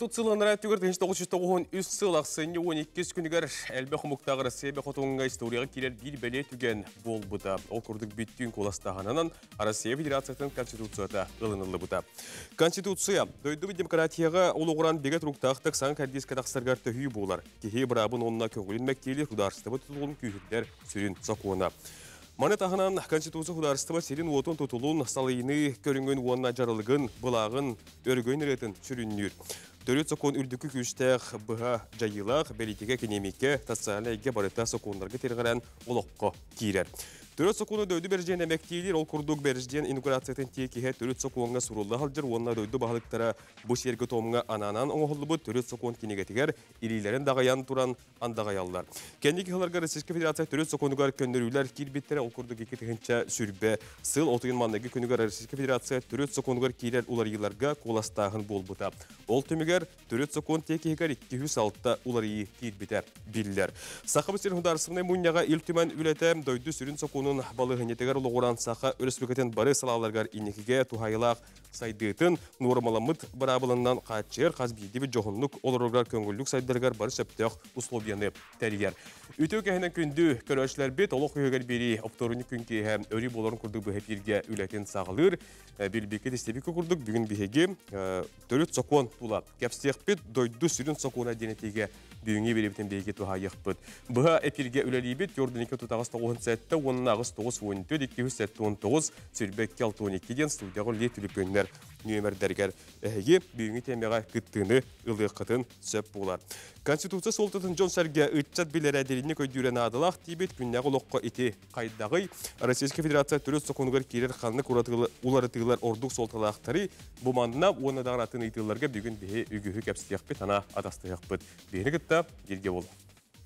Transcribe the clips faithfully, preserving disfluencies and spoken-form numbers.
Конституцияланара түгір тынш тоғыз жүз тоғыз үш сыл ақсыны он екі күнігер әлбі құмықтағыр Россия құтуңға историяға келер бір бәле түген бол бұта. Ол күрдік бүттің қоластағанынан Россия Федерациятын Конституцията ғылынылы бұта. Конституция дөйді бір демократияға олы құран бегет рұқтақтық сан кәрдес кадақсырғар төхүй болар. Кехе бірабын онына көңілін мәктейлі құдарыстыбы тұтылғын күйхеттер сүрін соқуына. Маны тағынан Конституция құдарыстыбы серін отын тұтылуын салайыны көрінген уанна жарылығын, бұлағын, өргөйін ретін сүріннер. Төрет соқуын үрдікі күштәқ бұға жайылақ, бәлетеге кенемеке, тасағаны әйге барыта соқуындарға тергірен олыққы кейлер. Төрет соқуыны дөйді бәржен әмәктейлер, ол күрдік бәржен инаугурациятын текеге төрет соқуынға сұрулы қалдыр, онына дөйді бағылықтары бұл сергі томға ананан оңғылы бұд төрет соқуын кенегетігер, илейлерін дағаян тұран андағаялар. Кәндекі қыларға Российская Федерация төрет соқуынығар көндірулер кирбеттері, ол күрдік екі тігінші сүрбе сыл отығын маңдығы күнігер Российская Федерация төрет соқуынығар кейлер олар еларға қоластағын бол бұта. Ол түмігер төрет соқуын текегер екі жүз алты олар ей кирбеті білдер. Сақыбыстер хүндарысығына мұнияға ил түмен үлеті дөйді сүрін соқуын балығынетегер ұлығыран сақа өріспекетін бары салаларғар инекеге тухайылақ сайдыйтын нормаламыт барабылынан қатшер қазбейдебі жоғынлық олырғар көңіллік сайдырғар бары сөптеқ условияны тәрігер. Үтеу кәхінен күнді көрәшілер бет олық үйегер бері опторыны күнке өрі боларын күрдік бұхеп ерге үләтен сағылыр. Белбекет істебекі күрдік бүгін бігеге төрет соқуан тула. Кәпстеқ бет дойды сүрін соқуына денетеге бүйіңе беребетен бейге тухайық бұд. Бұға әпірге үләлі бет көрден екі тұтағыз тоғыз сәтті оның ағыз тоғыз он төрт екі жүз он тоғыз сүрбек алты он екіден студияғы лет үліпөнлер нөмірдергер әйге бүйіңе темеға күттіні ұлы қытын сөп болар. Конституция солтатын жон сәрге үтчат білер әдеріне көйдюрен адылақ дейбет күннәғы лоққа ете қайдағы Российская Федерация түрет соқонығыр керер қанлық уларытығылар ордық солталақтары бұмандына оны дағыратын ұйтыларға бүгін бейе үгігі кәпстияқ бет ана адастығық бет. Бейіні күтті елге болу.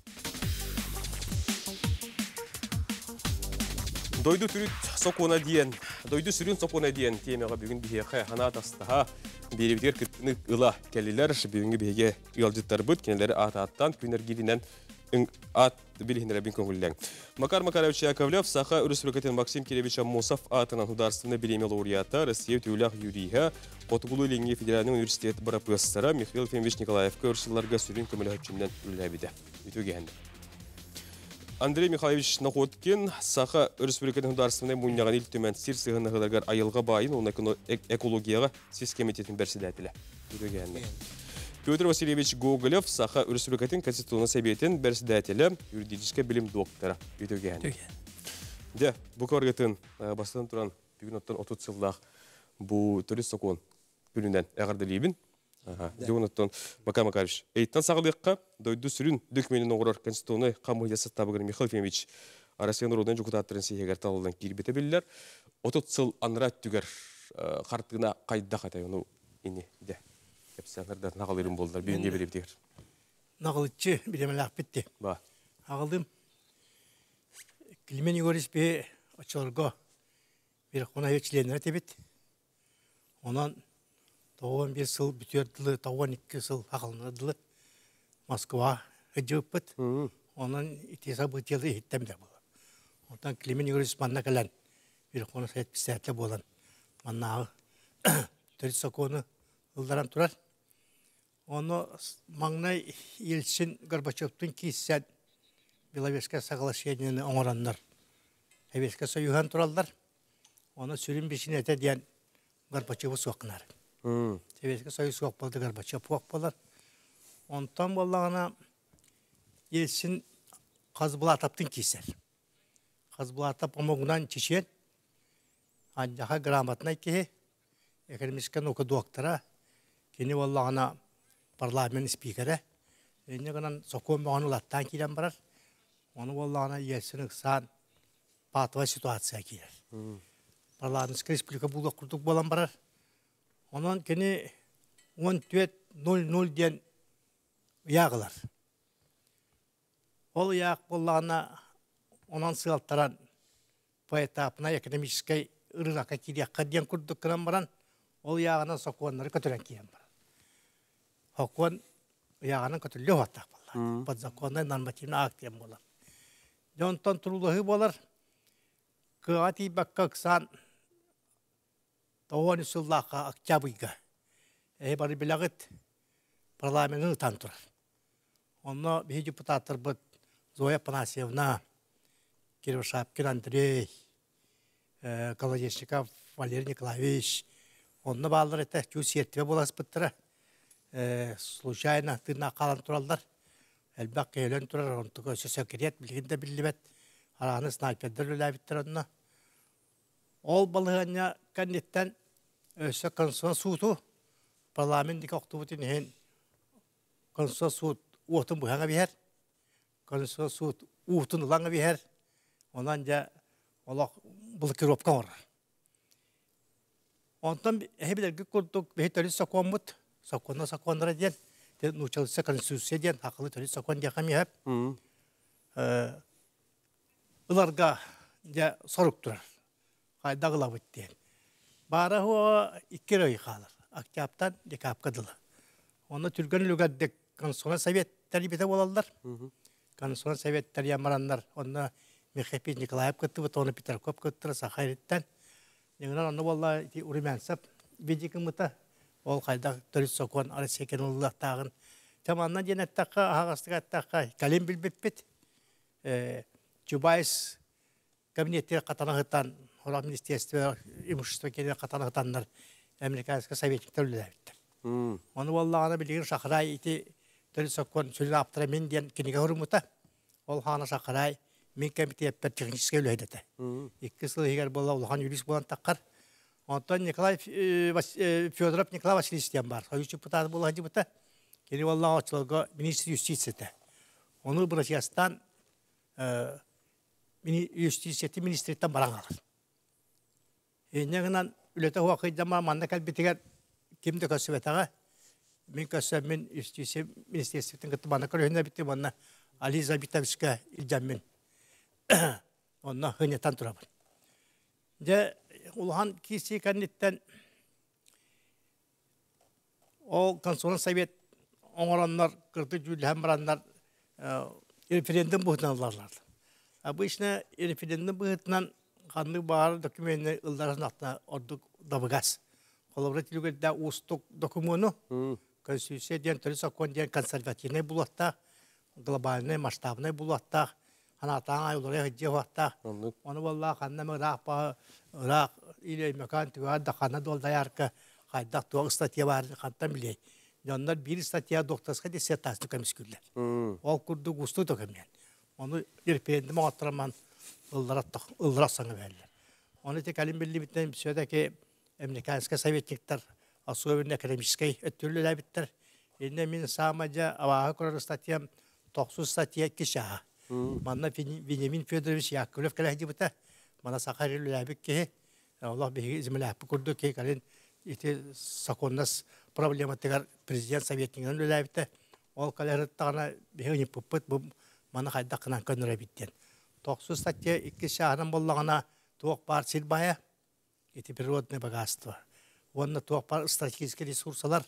Дойду түріт соқуына дейін, дойду сүрін соқуына дейін темеға бүгін бейеқі ана атастыға беребдер күттіні ұла кәлілер бүгінгі бейге ұялжыттар бұд, кенелері ат-аттан күнер келінен ат білігінері бін көңілден. Макар Макарович Яковлев, Саха Республикатын Максим Киревич Амосов атынан хударственный береме лауреата, Россия Тюлях Юрийға, Қотығылы Ленге Федеральный университет барапыссара Михаил Фемович Николаев көрсілерге сүрін көмілі хүтчімден үлләбеді. Үтуге әнді. Андрей Михайлович Находкин, Саха Республикатын хударственный мұнияған ил төмен сир сығынығыларғар айылға байын, оның экологияға сес комитетін бәрсідәтілі. Үтуге әнді. Петр Васильевич Гоголев, Саха Республикатын Конституционный советін бәрсідәтілі юридический білім доктора. Үтуге әнді. Де, бұл көргетін бастан тұран бүгін оттан отыз сыллақ бұл түріс соқуын бүлінден әғарды лейбін. Бүгін оттан Макар Макарович. Әйттен сағылыққа дойды сүрін дөкменін оғырар Конституционный қамығыясы табығыр Михаил Фемович Россиян родын жүкітаттырын сейгер талылдан келбеті білілер. отыз сыл анырат түгер қартығына қайда қатай оны ені де. Кәпсәңірді нағалырым болдылар. Бүгінге беребдегір. Нағылытшы білемелі ақпетті. Ағылдым. Кілмен үйгөріс бе очорға бір қона өтшіленер әтебет. Онан тоғын бір сыл бүтерділі, тоғын екі сыл ағылынадылы Москва өджіп бұд. Онан итеса бұтелі еттемді болар. Онан кілмен үйгөріс манна кәлән бір қона сәт пістәтлі болан. Маннағы түрі соқуыны ұлдаран тұрар. Оны маңнай елшін Горбачевтың кейсен Беловежское соглашениені оңырандар. Әбеске союған тұралдар. Оны сүрін бешін әті дейін Горбачевы соқынар. Әбеске сою соқ болды, Горбачев оқ болар. Онтан болағына елшін Қазбұлатаптың кейсер. Қазбұлатап омығынан чешен, анжаға грамотна кеге, экономическан оқы доктора, кені болағына парламент спикері, өне ғынан соқуын бағаны латтан кейден барар. Оны болағына елсінің сан патова ситуация кейдер. Парламентская республика бұлық құрдық болан барар. Онын кені он төрт нөл нөл ден ұяғылар. Ол ұяқ болағына онан сығалттаран по этапына экономическай ұрыраққа кейдеққа ден құрдық кіран баран, ол ұяғынан соқуанлары көтірен кейден барар. Хокуан ұяғынан көтірлі оғаттақ болар. Под законной нормативный актием болар. Жонтан тұрулығы болар. Кығати баққа қсан тоғын үсіллаққа октябрьға. Әй бары білағыт парламентін ұтан тұрар. Оны бір депутаттар бұд Зоя Панасьевна, Кировшапкин Андрей, Колодечников Валерий Николаевич, онны балдар әті жүз ертіме боласы бұттыра. Случайно тырна қалан тұралдар. Әлбәк кейлен тұрар, онтығы өсі сөкерет, білгенде білібет. Араны снайпердер өләбіттір онына. Ол балығanya кәнеттен өсі конституцион суыту, парламенттік оқты бұтын ең конституцион суыт уытын бұхаңа бейер, конституцион суыт уытын ұлаңа бейер, онан жа олақ бұл кіропқа орыр. Онтан әйбілерге көрдік бейт төлі сақуан бұд, сақуанна сақуандыра ден, нұчалысы конституция ден, ақылы төлі сақуан дияқам еп. Ұларға сорық тұрар. Қайдағыла бұттен. Бары хуа иккер өй қалыр. Октябрьтан декабрьға дылы. Оны түрген үлгәддік Конституцион советтері бете болалар. Конституцион советтері ямарандар. Оны Мехепи Николаев күтті бұт, оны Петеркоп күттірі Сахайреттен. Неңінен оны болла үрімәнсіп бедекі мұта. Ол қайдағы түріс соқуан арасы екен ұлылақтағын. Таманнан ден әттаққа, ағастық әттаққа кәлем білбеппет. Чубайс кабинеттері қатанағыттан Орал министерство имущества кене қатанағытандар американская советниктер үліләбіттір. Оны боллағана білген шақырай ити түрі соққан сүлі аптыра мен ден кенеге ұрымыта. Ол қана шақырай мен комитетпер техническе үләйдеті. Екі сыл егер болла ұлған юрист болан таққар. Онтан Николай Федоров Николай Васильевичтен бар. Союз депутаты болған жібіті. Кені боллаға очылығы министр юстицияты. Оны Россиястан юстицияты министрліктен баран қалыр. Енегінен үлеті уақыйдама манда кәлбетігер кемді көсібетіға. Мен көсіп мен юстиция министрліктен күтті манда көрігіне бітті мұнна Ализа Битавичка илжаммен. Онна хынеттан тұрабын. Де ұлған кейсі кәнеттен ол Конституцион совет оңыранлар, кырды жүліген баранлар референдум бұғытынан аларларды. Обычно референдум бұғытынан қанды бар документы ылдарасын ақтына ордық дабығас. Қолабыра тілігерді ұстық документы Конституция ден түрі сақуан ден консервативный бұлатта, глобальный масштабный бұлатта, қанатаң айылыры ғыджи ғатта. Оны болла қаннамы ұрақ ба, ұрақ или мекан түгәрді қаны долдай арқы қайдақ туақ статья бар қанттан білей. Ондар бір статья доқтасқа диссертацияны көміскүрлер. Ол күрді ұсты документ. Onu referansıma attıramam ıldırak sana verirler. Onu tek alim belli bitten bir sürede ki Amerikanska Sovetnikler Asovin akademiskay ötürlüler bitter. Yine min samaca avaha kurar statiyam toksuz statiya kişaha. Bana Benjamin Fyodorovich Yakovlev kalahdi bita. Bana Sakaryalılar bir ki Allah bir izmilah kurdu ki kalin iti sakonnas problematikar prezident Sovetnikler bitter. Ol kalahırtağına bir hıni puput bu Mana қайдақынан көнірі біттен. Тоқсыз статья екі шағынан болағына тоқ бар силбая, еті природный богатство. Онына тоқ бар стратегический ресурсалар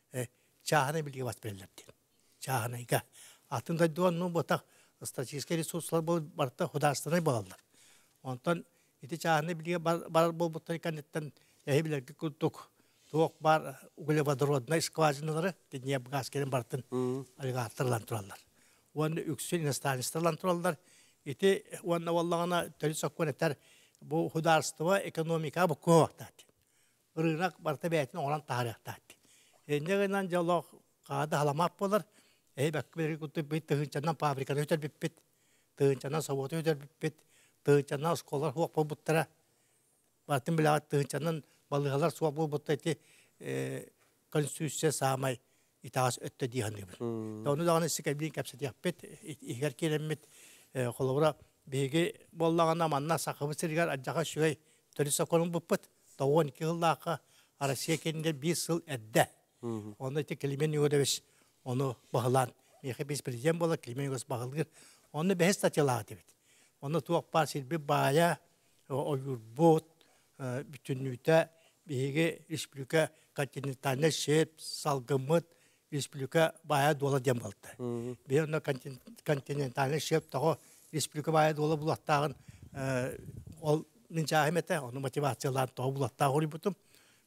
чағаны білге бас берілерден. Чағаны иға. Атында дуанның бұтақ стратегический ресурсалар барда худастырнай болалар. Онтан еті чағаны білге бар бол бұттар еканеттен әйі білерге күрттік. Тоқ бар углеводородный скважиналары, деңе бұғас керен бартын алыға аттырлан тұралар. Оны үксел иностранецтерлан тұралдар. Еті оны олағына төлі соққан әттер бұл хударстыва экономика бұл көң вақтады. Үргінақ барта бәйтін оған тағыры вақтады. Енегінен жалақ қағады халамап болар. Әй бәккі бергі күтті бейт тұғынчанан фабриканы өтер біппет. Тұғынчанан сауыты өтер біппет. Тұғынчанан сколар хуақ бұл бұттыра. Бартын білағат тұғынчанан балығалар суақ бұл бұттайды. Конституция сағамай итағас өтті дейханды бір. Оны дағаны сікәбілін кәпсет яқпет, егер келемет қолығыра бейге боллағана манна сақыбы сіргер аджаға шүгей төлі соқының бұппыт, тоғын екі ғыллақы Арасия кенінде бес жыл әдді. Оны өте келемен өдевіш, оны бағылан. Меқе бес президент болы, келемен өз бағылғыр. Оны бәхес статьялағы дебет. Оны туақ бар сілбі бая, ойырбот, бүтіннүйті, бейге республика континентальный шеп, салгымыт, республика бая дола дем болды. Бе оны континентальный шеп тағы республика бая дола бұлаттағын ол нинча ахметі, оны мотивацияларын тағы бұлаттағы ұры бұтым.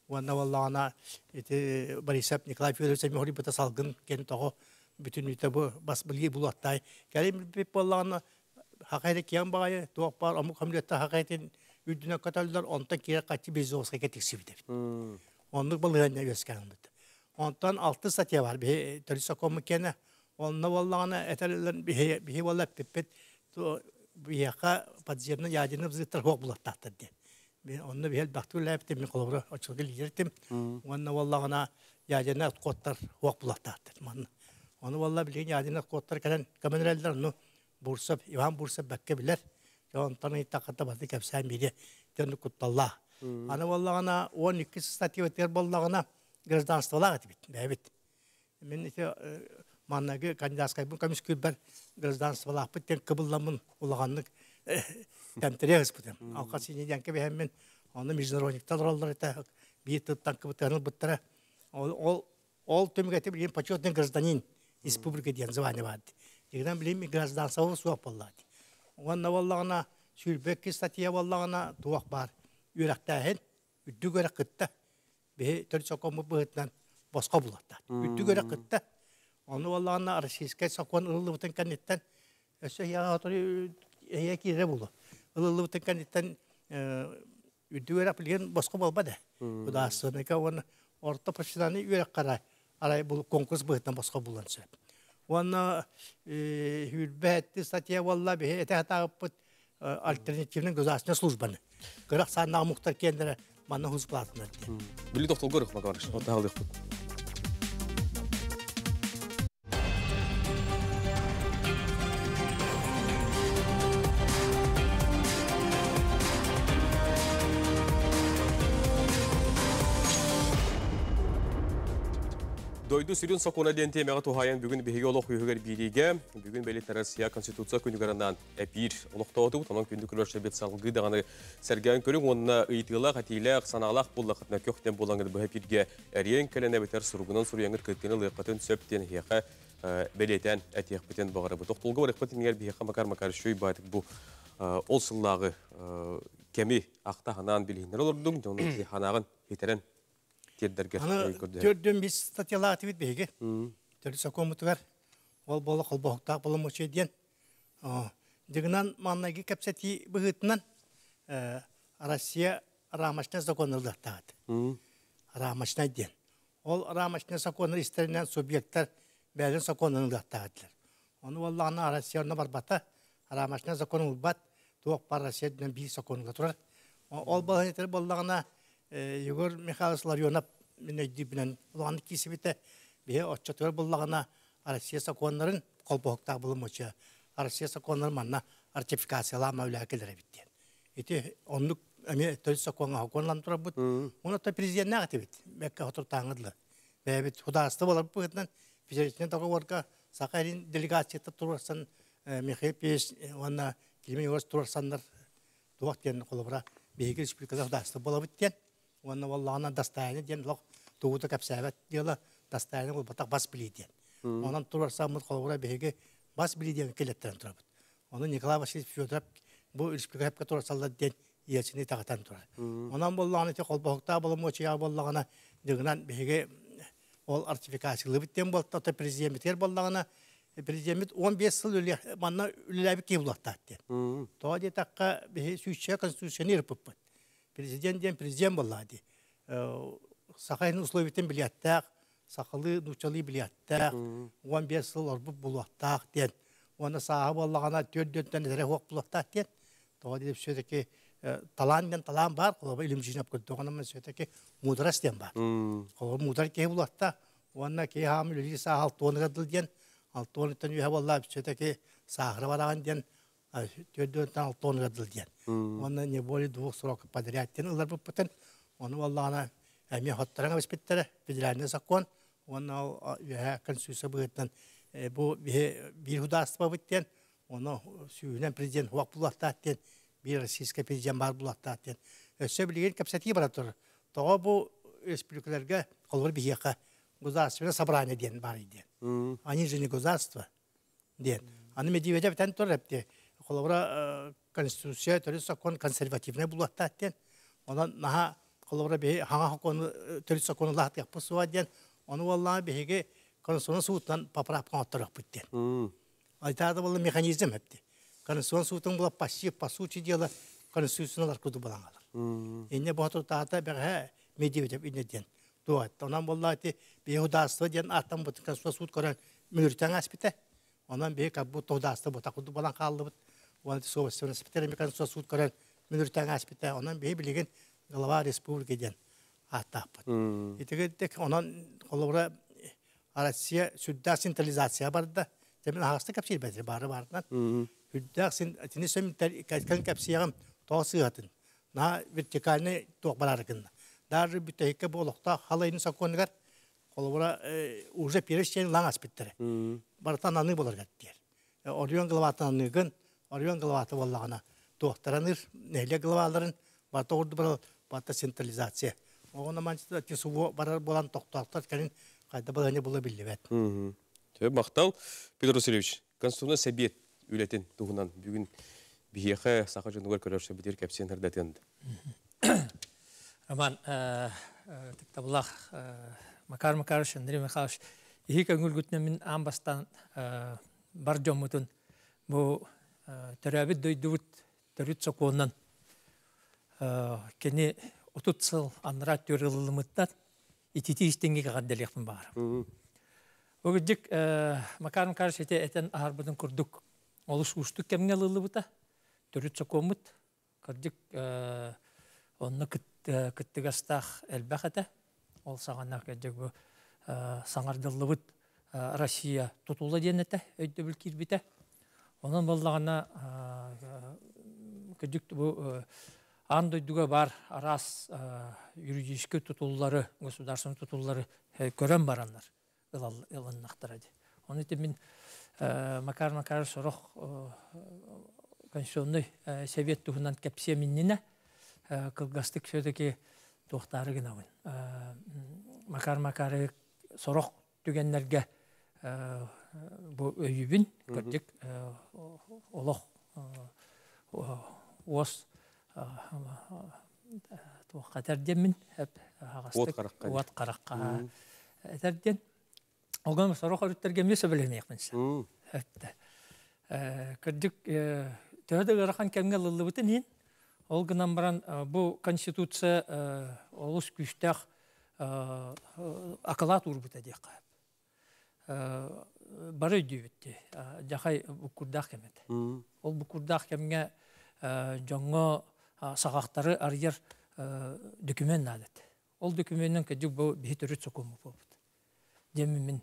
Onunla vallahi ana eti Borisov Nikolay Fyodoroviç Mihori bata salgın kendi toho bütün ite bu bas bilgi bulattay. Kelim bir vallahi ana hakayda kiyan bağı doğak var amuk hamlette hakaytin üdüne katallar ondan kire kaçı biz olsa getirsi bir. Onluk balığına gösteren bu. Ondan altı satya var bir törüsa komukene. Onunla vallahi ana eterlerin bir bir vallahi pipet to bir yaka pazarına yadını zıtır hok bulattattı diye. Ben onunla bir hel baktı leptim mi kolabra açık lidertim. Onunla vallahi ana yadını kotlar hok bulattattı. Onu vallahi bildiğin yadını kotlar kalan kameraylar onu Bursa, İvan Bursa bakke bilir. Ondan itakata bazı kapsam biri dönük kuttallah. Ana vallahi ana on iki statüeter vallahi ana gражданстволар бит. Evet. Men ite mannagı kandidatskay bu kamış külber gражданстволар biten kıbıllamın ulağanlık temtere hıspıdım. Alkasını yanke be hemen onu международниктар oldular ete bir tıptan kıbıtlarını bıttıra. Ol ol tümgete bilin почетный гражданин республики diyen звание vardı. Dikden bilin bir gражданство suap oldu. Onunla vallahi ana sülbek statiya vallahi ana tuğak var. Yürekten üddü göre kıtta. Bir tür sokumu bıhıtlan başka bulattı. Üddü göre kıtta. Onu vallahi ana arşiske sokun ılılı bıtın kanitten. Öse ya hatırı eğer ki re bulu. Ilılı bıtın kanitten üddü göre bilin başka bulmadı. Bu da aslında ki onun orta profesyonel yürek karay. Aray bul konkurs bıhıtlan başka bulansı. Ona hürbetti statiya vallahi bir ete hata put alternatifinin gözasına slujbanı. Kırak sana muhtar kendine bana hız platınlar diye. Bili doktor görük mü karış? O tahalı yok. Doydu sürün sokuna dente meğe tuhayan bugün bir yoluk yühüger birige bugün belet Rusya konstitusiya günügarından bir oluqtaudu tamam gündük ölçü bet salgı dağını sergen körün onunla ıytıla qatila sanalaq bullaqtna kökten bulanır bu hepirge eriyen kelene beter surgunan suryanır kıtkını lıqatın söpten hiqa beleten etiq beten bağırı bu toqtulgu var iqbatin yer bir hiqa makar makar şöy batık bu olsıllağı kemi aqtahanan bilhinler olurdun onu hanağın yeteren Gördüğüm bir statyalar aktivit beyge. Törüsa komutugar. Ol bolu kolbohta bolu şey diyen. Dignan mannagi kapsati bıhıtından Rusya Ramaşna zakonları dağıt. Ramaşna diyen. Ol Ramaşna zakonları isterinden subyektler belirli zakonları dağıttılar. Onu vallahi Rusya ona barbata Ramaşna zakonu bat tuğuk par Rusya'dan bir zakonu turar. Ol balhanetleri vallahi Yegor Mikhailovlar yonap minedibinen ulan ikisi bite bir otçatör bullağına Rusya zakonların kolbohta bulunmuş. Rusya zakonları manna ratifikasiyalar mevlakeleri bitti. Eti onluk emi töz zakonu hakonlan tura but. Onu da prezident ne aktivit? Mekka otur tanıdılar. Ve bit hudastı var bu etnen fizikten tağı varka Sakarya'nın delegasyonu tursan Mikhail Pes ona kilime yos tursanlar duakten kolobra bir respublikada hudastı bulabitten. Onu vallahi ana dastayını diyen lok tuğutu kapsavet diyorlar dastayını bu batak bas bili diyen. Ondan turarsa mut kolobra bihege bas bili diyen kelettiren turabıt. Onu Nikolay Vasilievich Fyodorov bu respublika hep turarsalar diyen iyesini tağıtan turar. Ondan vallahi ana te kolbohta bulunmuş ya vallahi ana dignan bihege ol artifikasiyonu bitten bolta ta prezident yer vallahi ana prezident on beş yıl öyle manna öyle bir kebulatta diyen. Toğdi takka bihe süçe konstitusiyonu yapıp. Президент ден президент боллади. Сахайны условиятен билеттак, сахалы нучалы билеттак, он бес жыл орбуп булаттак ден. Оны саха боллагана төрдөнтен эре хок булаттак ден. Тоға деп все-таки талан ден талан бар, қолаба илим жинап көрдөгөнө мен все-таки мудрость ден бар. Қолаба мудрать ке булатта, онна ке хамил үли саха алтуоныга дыл ден. Алтуонытан үйе болла все-таки сахары бараган ден. Төрдөнтен алтуоныга дыл ден. Оны не более двух сроков подряд тен ылар буппутен. Оны валлана эми хоттараңа беспеттере федеральный закон. Оны конституция быгытнан бу bir hudastyba bitten. Оны сүйүнен президент хуак булаттаттен, bir российский президент бар булаттаттен. Өсө билген капсати бара тур. Тоо бу республикаларга колор бияка государственное собрание ден бар иде. Они же не государство. Ден. Аны Медведев тен тур эпте. Колора Конституция, то есть закон консервативный был оттатен. Ondan naha колора бе хага кону төрүс кону лахат япсуа ден оны валла беге конституцион суутан поправка оттырак биттен. Айтады бұл механизм әпті. Конституцион суутун була пассив по сути дела конституционалар куду балаңалар. Инне бохоту таата беге медиа деп инеден. Туат. Онан валла ти беудастыва ден аттан бут конституцион суут көрөн мүнүртен аспите. Ondan bir kabut tohdasta bu takudu balan kaldı bu. Onun için soğuk spitler mi kansu suut karan minörten aspite. Ondan bir bilgin Galava Respublika'dan hatta. İşte tek ondan kolora Rusya südda sentralizasyon vardı. Temin hasta kapsayı bedri barı vardı. Südda sentralizasyon kan kapsayım toğsıyatın. Na vertikalne toğbalarıkında. Dar bir tehike bu olukta halayını sakonlar. Kolora уже перешен лаң аспиттері. Баратан аны болар гәттер. Орион главатан аныгын, Орион главаты боллагына тоқтараныр, нәйле главаларын барта орды барал, барта централизация. Оғына манчыда тесуво барар болан тоқтақтар кәлін қайда баланы бола білі бәт. Төбі мақтал, Петр Васильевич, Конституционный совет үлетін тұғынан бүгін бейеқі сақы жындығыр көрерші бітер кәпсен әрдәтенді. Роман, тіктабылақ Макар Макарович, Андрей Михайлович, ихи көңіл күтіне мен амбастан бар жомутын бұл төрәбіт дөйдуыт төрүт соқуынан кені отут сыл аныра төріліліміттен итити істеңге қадделеқпін бағар. Өгіджік Макар Макарович ете әтен ағарбыдың күрдік олыс ұштық кәмге лылыбыта төрүт соқуымыт күрдік онны күттігастақ әлбәқ әті. Ол сағанақ әдек бұл саңардылыбыт Россия тұтулы денеті, өйді біл кербеті. Оның болағына көдікті бұл андойдуға бар арас юридическі тұтулылары, государственный тұтулылары көрен баранлар ылыннақтырады. Оны ете мен Макар Макар сұрық конституционный совет тұғынан кәпсе меннені қылғастық сөйдеке тоқтары гынауын. Макар Макары сорох түгенлерге бұл өйібін көрдік олық оз қатарден мен уат қараққа әтәрден. Оған сорох өріттерге месе білемейекпінсі. Көрдік төді ғырақан кәмге лылы бұты нен? Ол гынан баран бұл конституция олыс күштәқ акалат урбыта дек қайып. Бары өйдеуітті, жақай бұқұрдақ кемеді. Ол бұқұрдақ кемге жоңғы сағақтары арьер документ надет. Ол документнің көдік бұл бейт өріт соқымы болбыды. Демі мен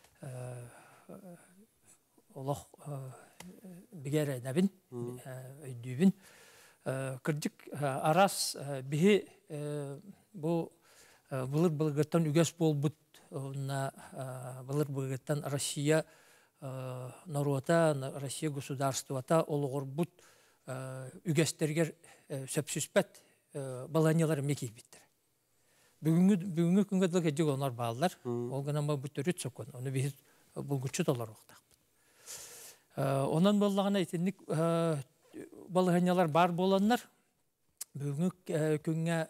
олық бігер әйнәбін, өйдеуін. Кырдык арас бихи бұл былыр былғырттан үгес болбыт, былыр былғырттан Россия народа, Россия государствата олығыр бұт үгестергер сөпсүспәт баланялары мекей біттір. Бүгінгі күнгі дұлық әдік онар бағалар, ол ғынан ба бұт өрет соқын, оны бейіз бұлғырчы долар оқтақ. Онан болағына етіндік балығанялар бар боланlar бүгінгі күнге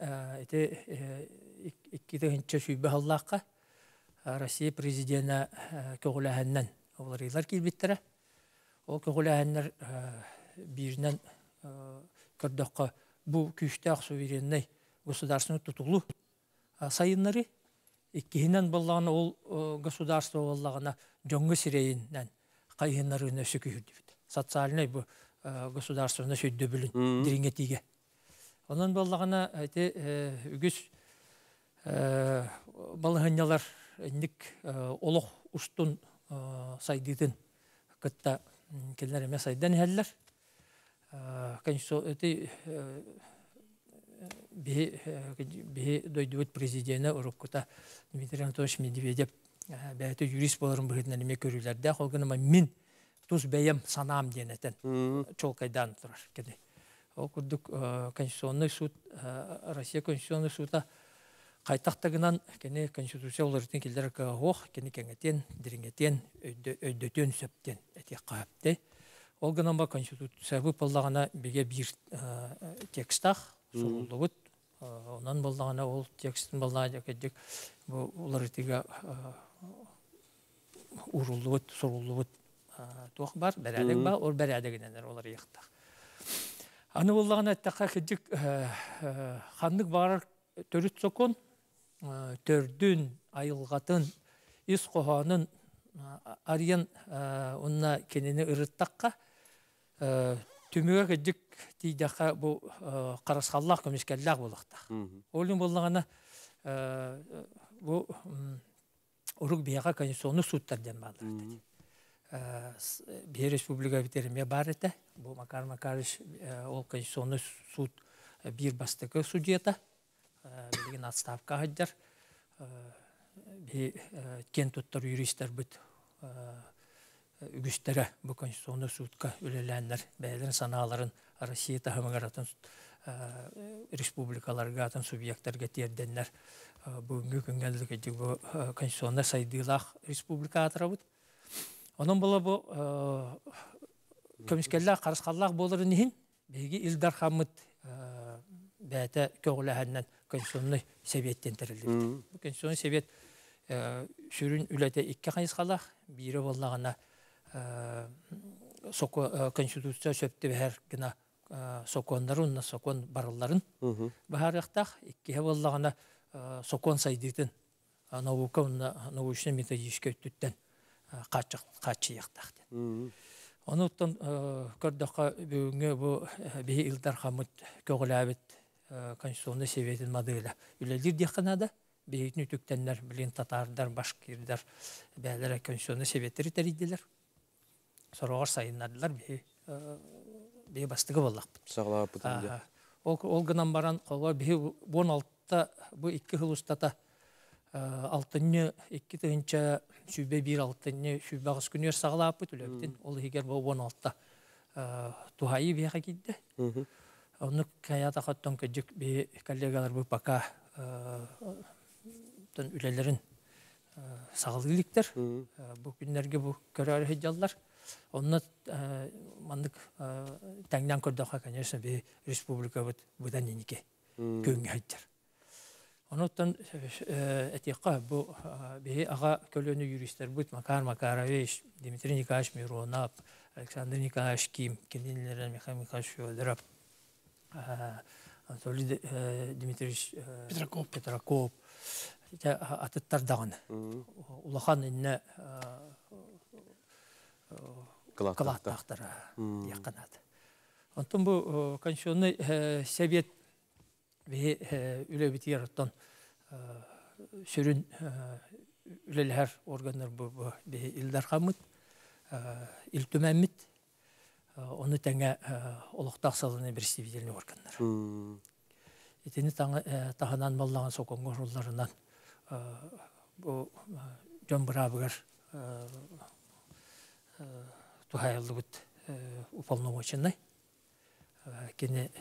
иккетігінші сүйбі халлаққа Россия президенті көғіләхіннен оларылар келбеттірі. Ол көғіләхінлер бірінен көрдіққа бұл күштәқ суверенный государственный тұтылу сайынлары. Иккенен болағына ол государство болағына жоңғы сирейінен қайынларына сөкүйірді беді. Социальный бұл государственный сөйді білін диреңетіге. Онан болағына үгіз балығанялар әндік олық ұштын сайдыдың күтті келлеріме сайдан әлілер. Бе дойдуыт президенті ұрыққыта Дмитрий Анатольевич Медведев бәйті юрист боларын бұғытын әліме көрілерді. Қолғыныма мен туз бәйім санам денетін чол қайдан тұрар. Ол күрдік Конституционный суд, Россия Конституционный суда қайтақтығынан Конституция олардың келдері оқ, кәңетен, діріңетен, өйдөтен сөптен әтек қағапты. Ол ғынан ба Конституция бұллағына беге бір текстақ, соғылы бұд, Ondan bolдағана ол текстін болдағана кәдік бұл олар етіге урулуыт, сурулуыт туақ бар, бәрәдік бар, ол бәрәдігінен олар еқтақ. Аны болдағана әттіға кәдік қандық барыр төріт сокон, төрдін, айылғатын, ис қоғанын ариян онына кенені ұрыттаққа түміге кәдік тейдаққа бұл қарасқаллақ көмескәллақ болықтақ. Олың болдағана бұл ұрық бияға конституционы суттардан балды. Бе республика битеріме бар еті. Бұл Макар Макарыш ол конституционы суд бір бастықы судьета. Білген отставка ғаджар. Кен тұттар юристер бұд үгістері бұл конституционы судқа өлеләнлер. Бәлерін саналарын Россия тағымығаратын республикаларға атын субъекттарға терденлер. Бүгінгі күнгәлік әдік бұл конституционы сайдылақ республика атыра бұд. Onun bola bu kömüşkeller karışkallar bolların nihin begi İldar Hamid bäte kögülehenden konstitusyonlu seviyetten terildi. Bu konstitusyonlu seviyet sürün ülete iki kayıskallar biri bollağına soko konstitusyon söptü her gına sokonların sokon barılların bahar yaqtaq iki bollağına sokon saydıydın nauka nauşun metodический ötütten Kaçık, kaçı yıqtaqdı. Onu utan kördüqa бүгінгі bu bir İldar Hamid kögüläbit konstitusyonlu seviyetin madıyla. Üledir diyaqanada beytin ütüktenler, bilin Tatardar, Başkirler, bәлері konstitusyonlu seviyetleri teridiler. Sonra sayınladılar bir bastığı bollaq. Sağlap bıtınca. Ol gınan baran qoğa bir on altıda bu iki hıl ustata Altını iki tığınca sübbe bir altını sübbe ağız günüyor sağlayıp bütülöktün. Olu higer bu on altıda tuhayı bir yağa giddi. Onu kayata kattan köcük bir kollegalar bu baka ülelerin sağlıklıktır. Bu günlerge bu körür hecallar. Onu mandık təngdən kördüqa kanırsa bir respublika budan yenike köyünge heccar. Ondan etiqa bu bir ağa kölönü yürüyüşler bu Makar Makarovich, Dmitri Nikolaevich Mironov, Alexander Nikolaevich Kim, kendilerinden Mikhail Mikhail Fyodorov, Anatoly Dmitrievich Petrakov, Petrakov, atıtlar dağını. Ulağan inne kılahtaqtara yakınadı. Ondan bu konstisyonlu seviyet ve üle biti yarattan sürün üleler organlar bu bir İldar Hamid, İltümemmit, onu tenge oluqtaq salını bir sivilini organlar. Etini tahanan ballağın sokon gorullarından bu John Brabıgar tuhayallı bud uполномоченный. Kene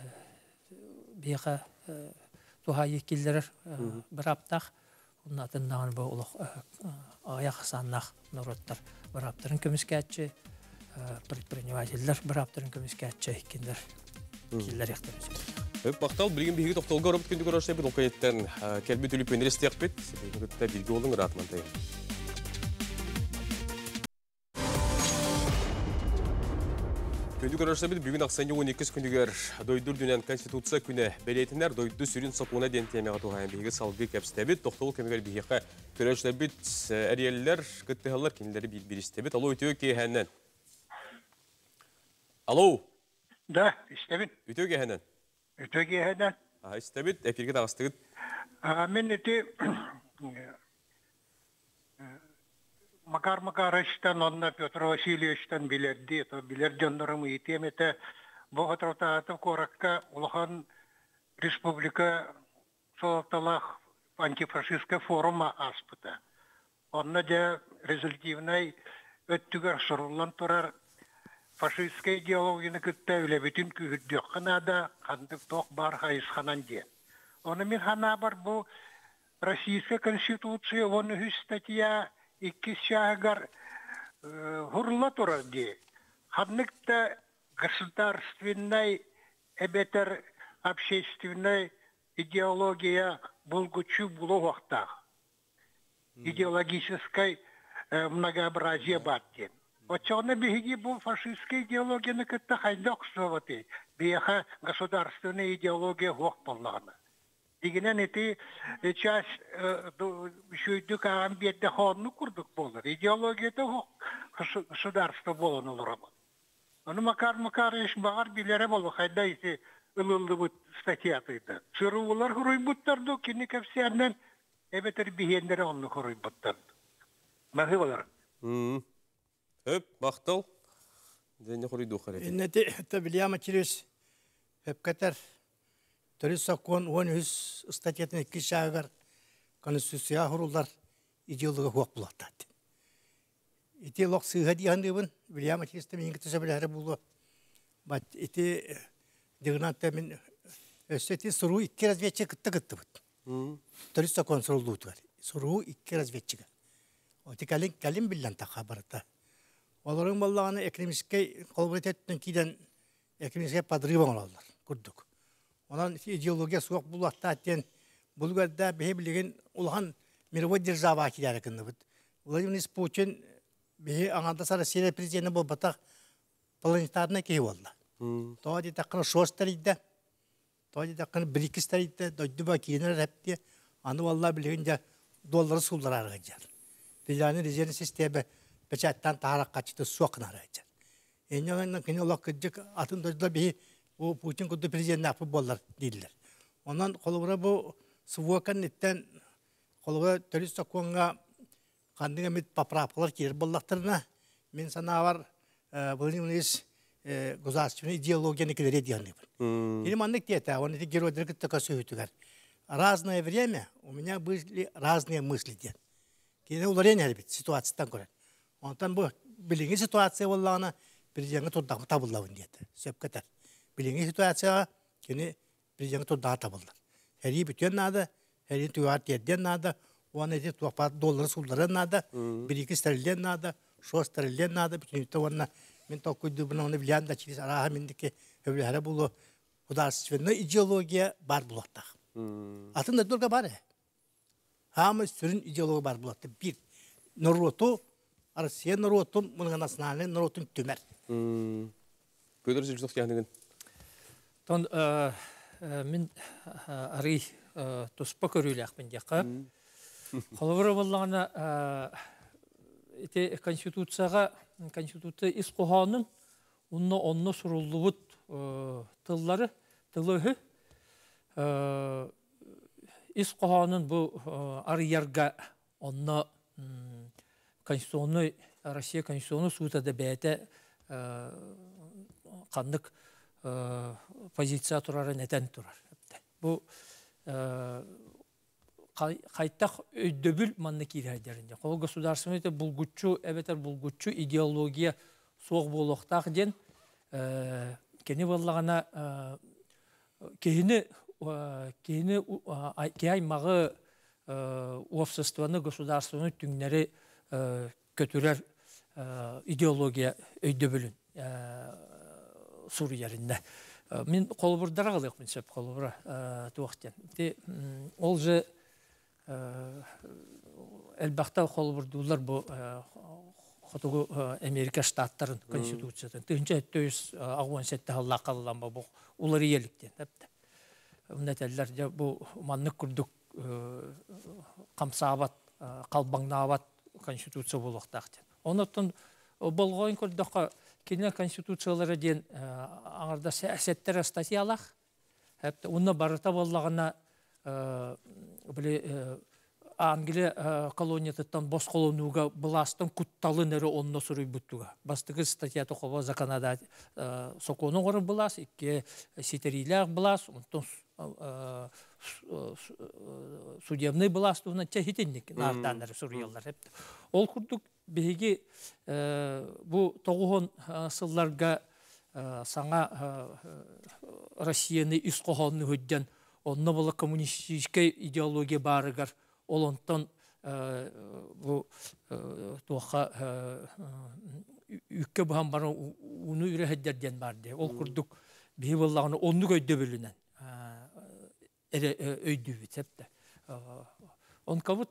Biqa tuhayı killer bir aptaq, onun atından bu uluq ayaq sannaq nurotlar bir aptırın kömüskətçi, предпринимательler bir aptırın kömüskətçi killer killer yaxtırız. Hep baqtal bilgin bihi toqtolga robot kündü görüşte bir okayetlerin kelbi tülüp önerisi tiyaqbet, sebebini bilgi olun rahatmantayım. Күнді көрірсе біз бүгін ақсанды он екі күндігер дойдыр дүнен Конституция күні бәлетінер дойды сүрін сапуына ден темеға туғайын бейгі салғы кәпістәбіт, тоқтолы кәмегер бейгі көрішілербіт әрелілер, күттіғалар кенілері бір-бірістәбіт. Алло, өтеу кейхәннен. Алло? Да, істәбіт. Өтеу кейхәннен? Өтеу кейхәннен. Істәбіт, әперге тағыстығыт. Мен өте Макар Макарычтан, онна Петр Васильевичтан билерди, то билерди оннарымы итемете, боғатыртаатып коракка улахан республика солталах антифашистка форума аспыта. Онна да результативнай өттүгер сұрулан тұрар фашистская идеологияны күтті өлебетін күйірдек қанада қандық тоқ бар хайысханан де. Оны мен хана бар бұл Российская конституция, оны үз статья İki şahgar hurla turardı. Hadnikta государственной, эбетер общественной идеология булгучу було вақта. Идеологической э, многообразие баттен. Отчёна биги бу фашистская идеология на кытта хайдок соваты. Биха государственная идеология вақ боллағына. Дегенен эти часть шүйдік ағам бетті хоонны күрдік болыр. Идеологияда вақ государство болын олырамын. Onu makar makar iş bağır bilere bolu hayda ise ılıldı bu statiyatıydı. Sırıvılar huruy buttardı kini kapsiyenden ebeter bihenlere onu huruy buttardı. Mahı olar. Hep maqtal. Dene huridu xaret. Inneti tabiliyama çiriz. Hep katar. Törü sakon on yüz statiyatın iki şağır konstitüsiya hurullar ideologi huak bulattı. İti lok sığha diyandıbın, biliyama çizdim ingi tüsebilere bulu. Bat iti dığınan temin öseti soru iki razvetçi kıttı kıttı bud. Turista konsolluğu var. Soru iki razvetçi. O ti kalin kalin billan ta habarata. Onların ballağını ekonomiske kolbretettin kiden ekonomiske padrı bağlarlar. Kurduk. Ondan ideologiya soğuk bulatta diyen bulgarda behebiliğin ulhan mirvadir zavaki kındı bud. Vladimir Putin bihi anada sara Suriya prezidenti bu batak planetarına ki valla. Toadi takını şostarıydı. Toadi takını brikistarıydı. Doydu bak yine hepti. Anı valla bilgince doları sullar arayacak. Bilani rezerv sistemi peçetten taharak kaçtı soğuk arayacak. En yanından kini Allah kıcık atın doydu bihi bu Putin kudu prezidenti yapıp bollar değiller. Ondan kolubura bu sıvıkan etten kolubura terörist okuğuna kandıga mit papraplar kir bollaklarına men sana var bulunuz gozarçını ideologiyani kileri diyandı. Benim anlık diyete onu ki gero direkt takası hütüger. Разное время у меня были разные мысли ден. Кене уларен әлбит ситуациядан көрән. Онтан бу билинге ситуация боллағына президентке турдагы табыллавын деді. Сөп кетер. Билинге ситуацияға кене президентке турдагы табылды. Хәри бүтен нады, хәри туяр тедден нады. Onu eti tuğapat doları sulları nada, bir iki steriliyen nada, şu steriliyen nada, bütün ünite ona min tokuydu bunu onu bilen de çiğniz araha mindiki hevlere bulu kudarsızvene ideologiya bar bulattaq. Atında durga var ya. Hamı sürün ideologi bar bulattı. Bir, Norrotu, Arasiya Norrotun, bunun nasyonali Norrotun tümer. Pöydür zilçilik yanıgın. Ton, min arı tospa körüylək ben яқы. Қалыбыры болғаны конституцияға, конституция ис қоғанын онны сұрылды бұд тыллары, тылығы ис қоғанын бұл арыярға онны конституционный, Россия конституционный суытады бәйті қандық позиция тұрары нәтен тұрар. Бұл Qaytaq ödöbül manna kirayderinde. Kol gосударственный bulgutçu, ebeter bulgutçu ideologiya soğuk boluqtaq den keni vallağına kehini kehini kaymağı обществоны государственный tüngleri kötürer ideologiya ödöbülün Suriyerinde. Min kolburdara qalıq min söp kolbura tuaqten. Olca elbaqta kolburdular bu xotugu Amerika ştatların konstitusiyadan. Tünce töz ağwan sette halla qallan bu uları yelikten. Neteller bu manны kurduk qamsabat qalbangnabat konstitusiya boluqtaqten. Ondan bolğoyn kurduqa kine konstitusiyalara den аңарда сәсеттер статьялар. Hepte onu barıta bollağına böyle Angliya koloniyatından boş koloniyaga bulastın kuttalı nere onunla soruyu buttuga. Bastığı statya toxova zakonada sokonu gorun bulas, iki siteriler bulas, ondan судебный bulas tuğuna çehitинlik nardanları soruyorlar hep. Ol kurduk begi bu toğun sıllarga sana Россияны üst qoğanını hüdden onunla bola komünistike ideologiya barıgar. Olondan bu toğa ükke bahan bana onu üre hedderden bardı. Ol kurduk bir vallağını onu göydü bölünen. өйдүү битсепте. Он кабут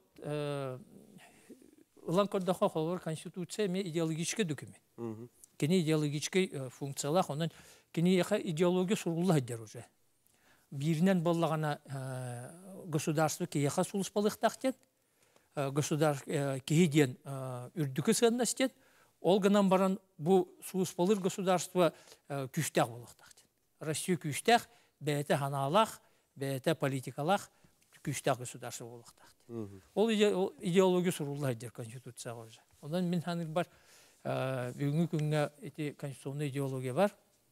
ылан көрдөхө холор конституция ме идеологический документ. Кини идеологический функциялах, онан кини яха идеология сурулла дер уже. Биринен боллагана государство ки яха сулус балыктактен, государство кииден үрдүкө сыннастен, ол гынан баран бу сулус балыр государство күчтәк болуктактен. Россия күчтәк, бәйте ханалах, бәйте политикалах күчтәк государство болуктактен. Ол идеология сурулла дер конституцияга уже. Ондан мен ханыр бар бүгүнкү күнгө эти конституционный идеология бар.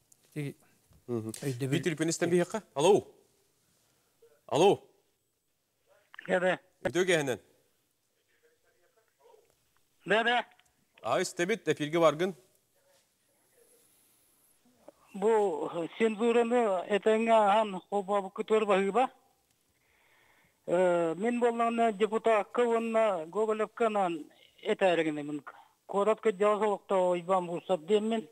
Витер Пенестен бияққа? Алло? Алло? Дәбе. Өтөге әнен? Дәбе. Ай, стебет, эфирге баргын? Бу цензураны этеңе хан қолбабы күтөр бағы ба? Мен болғаны депутатқа онына Гоголевканан этәрігіне мен. Коратқа жазылықта ойбан бұлсап деммен.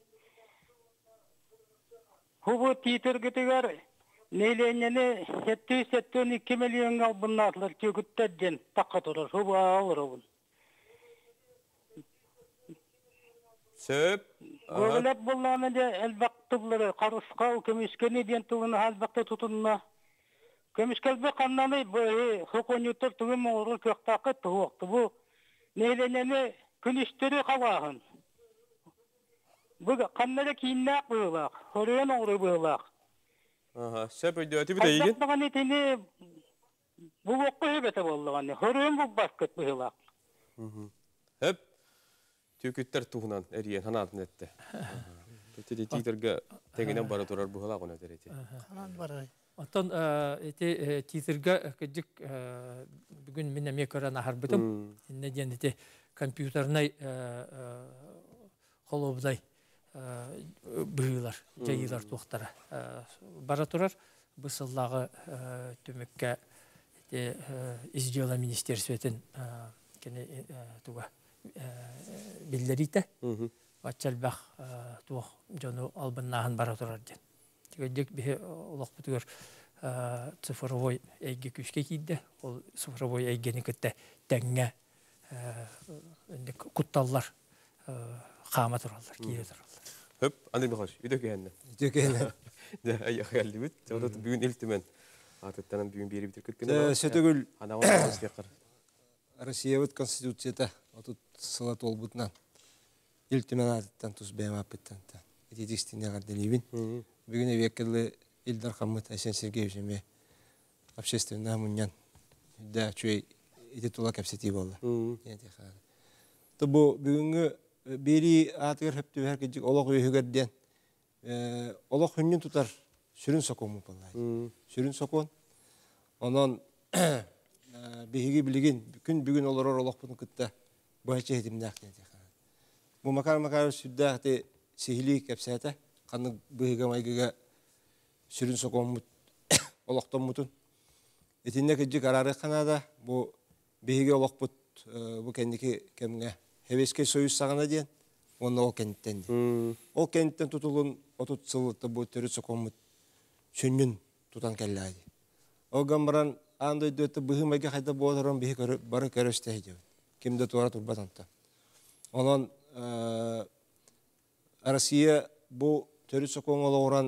Хубу титергетигер нейленени сетті сеттен iki миллион албыннатлар төгіттәдден таққа тұрар. Хубу алыр оғын. Сөп? Гоголеп болғаны де әлбақты бұлары қарысқау көмескені ден туғыны әлбақты тұтынына. Көмескелбе қаннаны хоконютыр түгім оғыр көқтақы тұғықты. Бұл нейленени күністері қалағын. Бұл қаннары кейіннәк бұғылақ, хорыен оғыры бұғылақ. Сөп өйді өті біде еген? Әлбақтаған етені бұл оқы өбеті болғаны, хорыен бұл басқыт бұғылақ. Хөп, түйкеттер туғынан әріен ханатын әтті. Өтеді тейдерге тәңінен бары тұрар бұғылақ оны әтер әте. Ханан бары. Оттон тизерге кыдык бүгүн мен эме көрөн ахарбытым. Инне дендите компьютерный холобдай быйлар, жайылар туактара. Бара турар бысыллагы төмөккө издела министерствотун кене туга билдерите. Бачалбах туох жону албыннахан бара турар ден. Тегедек бе олақ бұтығыр цифровой әйге күшке кейді. Ол цифровой әйгені күтті тәңге құтталар қама тұралар, кейе тұралар. Хөп, Андрей Михайлович, үйдөке әнне? Үйдөке әнне. Аяқ әлді бүт. Жаудаты бүгін елтімен атыттанан бүгін бері бітір күткені бар. Сөтігіл Россия өт конституцията отут сылат ол бұтынан елтімен атыттан тұз бәйім апыттан. Этидикстіне ғарделейбін. Бүгін әвеккілі Илдар Хаммыт Асен Сергеевич әме общественный амуньян да чөй еті тұла кәпсеті болды. Бұл бүгінгі бері атығыр хөпті бәр кәдік олық өйігерден олық хүннен тұтар сүрін соқуын мұпалай. Сүрін соқуын. Онан бейгі білген күн бүгін олар олық бұтын күтті бұйчы едімді әқтен. Бұл Макар Макаров сүрді әқті сихили кәпсәті қанның бұйыға майгыға сүрін соқуын мұт олықтан мұтын. Етінне кәдік арары қанада бұл бейге олық бұт бұл кәндікі кәміңе хевеске союз сағына дейін, оны ол кәнттен дейін. Ол кәнттен тұтылын отут сылықты бұл түрі соқуын мұт сүннін тұтан кәлі айды. Ол ғамбаран андойды өтті бұғы майға қайда болдырын бейгі бары көрісті айды. Кемді туара тұрбатанта. Онан Россия бұл түрі соқуын олығыран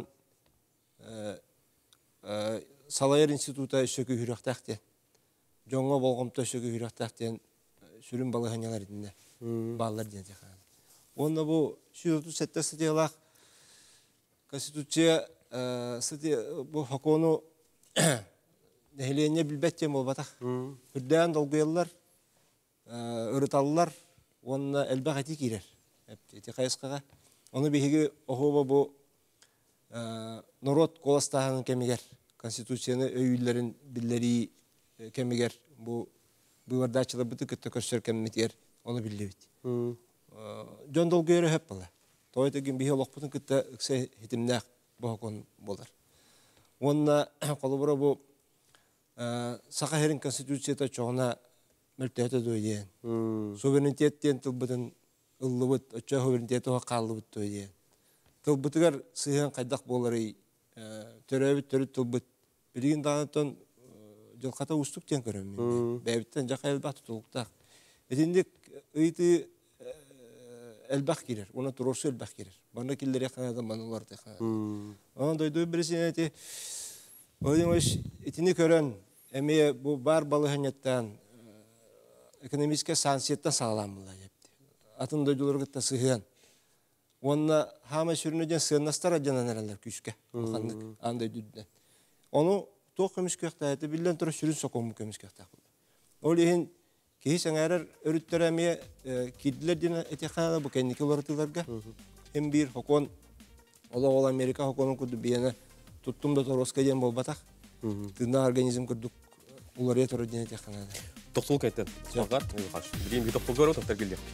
Салайыр института сөкі хүріқтәқтен, жоңға болғымта сөкі хүріқтәқтен сүрін балығанялар едінде, балалар дейін текаған. Онда бұл сүйілді сәтті статиялақ, Конституция бұл хақону нәхилене білбәттен бол батақ. Үрдән долғыялар, ұрыталылар, онына әлбәқ әті кейрер. Әті қайысқаға. Оны бейгі оғуба бұл Народ коластағының кәмегер, Конституцияны өйілерін білдері кәмегер, бұл бұлардачылы бұты күтті көрсер кәмметер, оны білді бет. Жон долғы өрі хөп бала. Тойты ген бейі олық бұтын күтті үксе хетімнәқ бұғын болар. Онына қолы бұра бұл сақа херін Конституцията çoğuna мөлтәті дөйден. Суверенитеттен тұл бұтын ұлы бұт, өтчі суверенитеті оға қалы бұт дөйден. Тылбытыгар сыйын қайдақ болары төрөбіт төрі тылбыт. Білген дағынтын жылқата устук тен көрөм мен. Бәбиттен жақа элбақ тұтылықтақ. Этіндік ыйты элбақ керер, оны тұрорсы элбақ керер. Бана келдер яқанадан банылар тақана. Оған дойдой бірісіне әте, ойдың өш, етіні көрін, әме бұл бар балығынеттен экономическая санкцияттан сағаламылар. Атын дойдылар күтті сығын. Онна хама сүрінуден сығынастар адянан әрәлер күшке. Андай дүдден. Оны тоқ көміскі өқтайты білден тұры сүрін соқуымы көміскі өқтайты. Ол ехін кейі сәңәрір өріттер әме кеділер дені әтеқанада бұл кәнеке оларытыларға. Hem bir hokon, ola ola Amerika hokonun kurdu biyene tuttum da Toroska diyen bol batak. Tığına organizm kurduk, ularıya toru diyene tekhanada. Тоқтол кәйттен. Соңғар, білейін бей тоқтол көрі тоқтар келдер.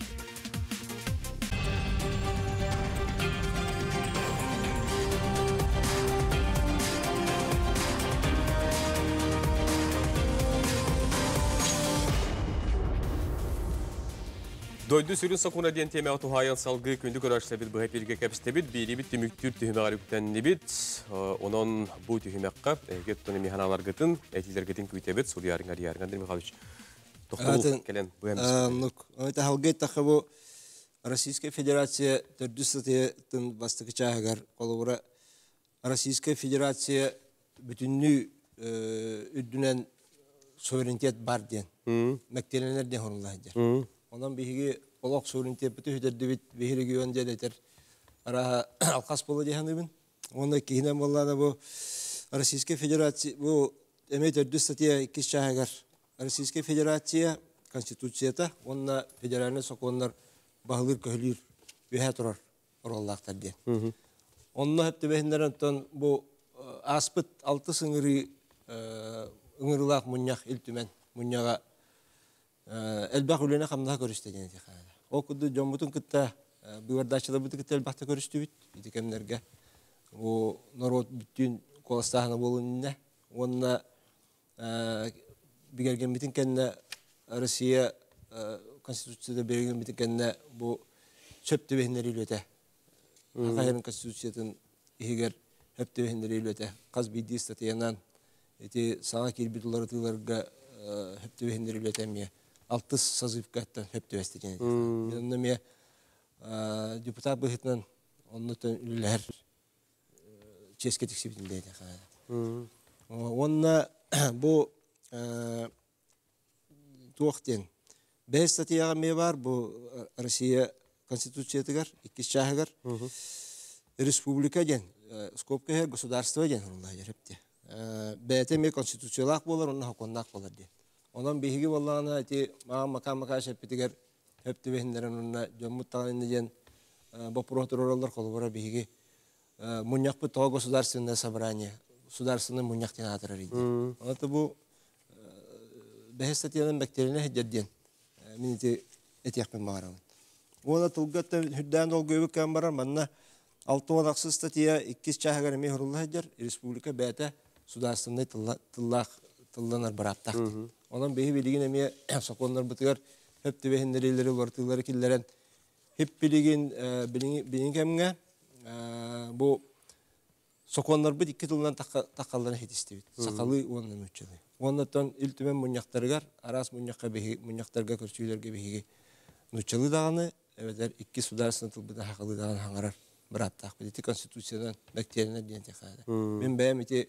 Дойду сүрін соқуна ден теме атуғайын салғы күнді көрашса біт бұға перге кәпісті біт, бейли біт түміктүр түхімеғар үктәнні біт. Онын бұл түхімеққа әйгет тұны механалар ғытын, әйтілер ғытын көйте біт, сұлы ярыңар ярыңар Михайлович. Тоқтол кәлен бұғамыз. Оны халгет тақы бұл Российская Федерация төрді сатыятын бастықы чағығар. Қолы Российская Федерация бүтінні үддінен суверенитет бар ден. Мәктеленер ден ғырыллайдер. Ondan bihigi olaq suverenitet bütün hüderdibit bihir region dedeter. Ara alqas bolu dihanыбын. Onda kihinem vallahi bu Российская Федерация bu emet ördü statiya iki şahagar. Российская Федерация konstitutsiyata onna federalne sokonlar bahılır köhülür ühe turar orallaqtar diye. Onna hep de behinlerin bu aspıt altı sınırı ыңырылақ munyak iltümen munyaga Elbaq ülene qamdaha görüştü dene tekana. O kudu jombutun kıtta bıvardaşıda butu kıtta elbaqta görüştü bit. Iti kemlerge. O narod bütün kolastahına bolunne. Onna bigergen bitin kenne Rusya konstitutsiyada bergen bitin kenne bu çöptü behinleri ilöte. Haqayarın konstitutsiyatın ihiger höptü behinleri ilöte. Qaz biddi statiyanan iti sağa kilbit ularıtılarga höptü behinleri ilötemiye. Altı sazıp kaçtan hep de vestiyene. Yanında mı deputat bahitnan ondan ülüler çesketik sibindeydi. Onunla bu tuğakten beş statiyaga mı var bu Rusya konstitutsiyeti var, iki şahı var. Respublika den, skopka her государство den onlarlar hep de. B T M konstitusiyalak bolar, onun hakkındak bolar diye. Ondan bihigi vallahına eti makam makam şepitiger hep de behinlerin onunla Jommut tağını diyen bu prohtororlar kolubura bihigi munyak bu toğa государственное собрание, государственный munyak diyen hatırır idi. Ona da bu behes statiyanın beklerine hecediyen miniti eti yakın mağaramın. Ona tılgatta hüdden ol göbük kambarar manna altı odaqsız statiya ikiz çahıgar emeği hurullah eder Respublika beyte государственный tıllah tıllanır baraptaq. Ondan behi bilgin emeye sokonlar bıtıgar hep de behinlerileri ulartıları killeren hep bilgin bilgin kemge bu sokonlar bıt iki tılından takallarına hetisti bit. Sakalı onunla müçeli. Ondan iltümen munyaktarıgar aras munyakka behi munyaktarga körçüylerge behi müçeli dağını evet iki sudarsın tılbıda hakalı dağını hangarar baraptaq. Bileti konstitusiyadan bekterine diyen tekayda. Ben beyem iti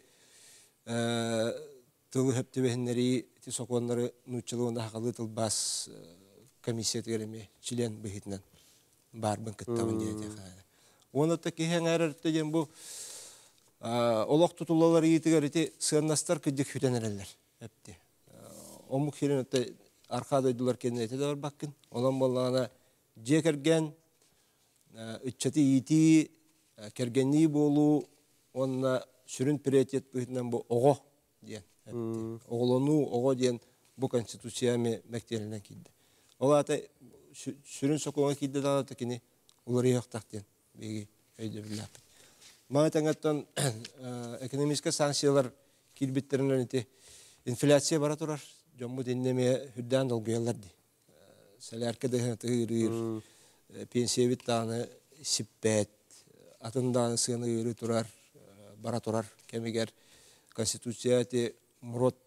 Tıl hep de behinleri, ti sokonları nutçuluğunda hakalı tıl bas komisiyet göremi, Çilen bihitinden barbın kıttamın diye tekayda. Onu da ki hen erertte gen bu olaq tutulaları yitigar iti sığırnastar kıcık hüten ereller hep de. Omuk hirin öte arkada ödüler kendine ete de var bakın. Olan bollağına je kergen, ütçati yiti, kergenliği bolu, onunla sürün prioritet bihitinden bu oğo diyen. Oğlunu, oğo diyen bu konstitusiyami mekterinden kiddi. Ola ata sürün sokuğuna kiddi dağda takini uları yoktaq diyen. Begi öyle bir laf. Bana tanıttan ekonomik sanksiyalar kilbitterinden iti inflasya bara turar. Jommut dinlemeye hüdden dolguyalar di. Salarka da tığırır. Pensiye bit dağını sippet. Atın dağını sığını turar. Bara turar. Kemiger konstitusiyati Murot diyen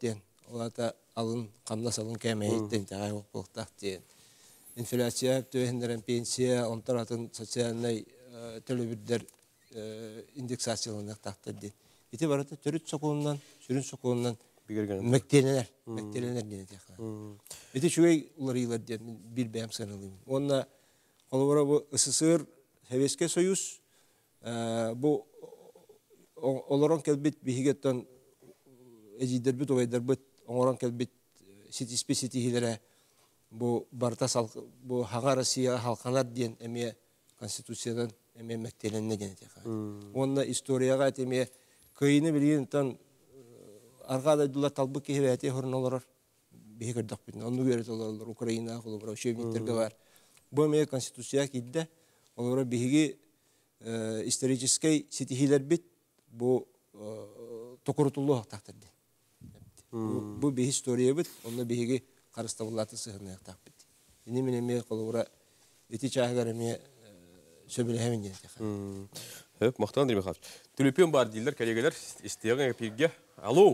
Олата алын, қамнас алын кәмейттен тағай оқпылықтақ дейін. Инфляция, төйендерін пенсия, онтаратын социальный төлөбүрдер индексацияланық тақтыр дейін. Ити барата төрүт соқуынан, сүрін соқуынан мәктеленер, мәктеленер дейін тақыран. Ити шугай улар елер дейін, бір бәйім саналыйын. Онна, қолыбыра бұл СССР, Советский Союз, бұл оларан кәлбет бейгеттен әжейдер бүт, оғайдар бүт, оңыран кәлбет сети-спеситихилері бұл барта салқы, бұл Хаға Россия халқанар дейін әме Конституциядан әме мәктеленне дейін тақыран. Онна историяға әтеме көйіні білгеннен арғада дұла талбы кейбі әте хорын оларар бейгердақ бітін. Оны көрет оларар Украина, қолыбыра, шевниктерге бар. Бұл әме Конституция кейді, олара бейге исторический сетихилер бит, бұл тоқырытылу тақтырды. Бұл бей история бит, онна бейге қарыставылаты сығырны ақтақ бит. Ені мен әме қолыбыра еті чағығар әме сөбілі әмен дені тақыр. Хөп, мақтан Дерме Хавч. Түліпен бар дейлер, коллегалар, істеген әпирге. Алло!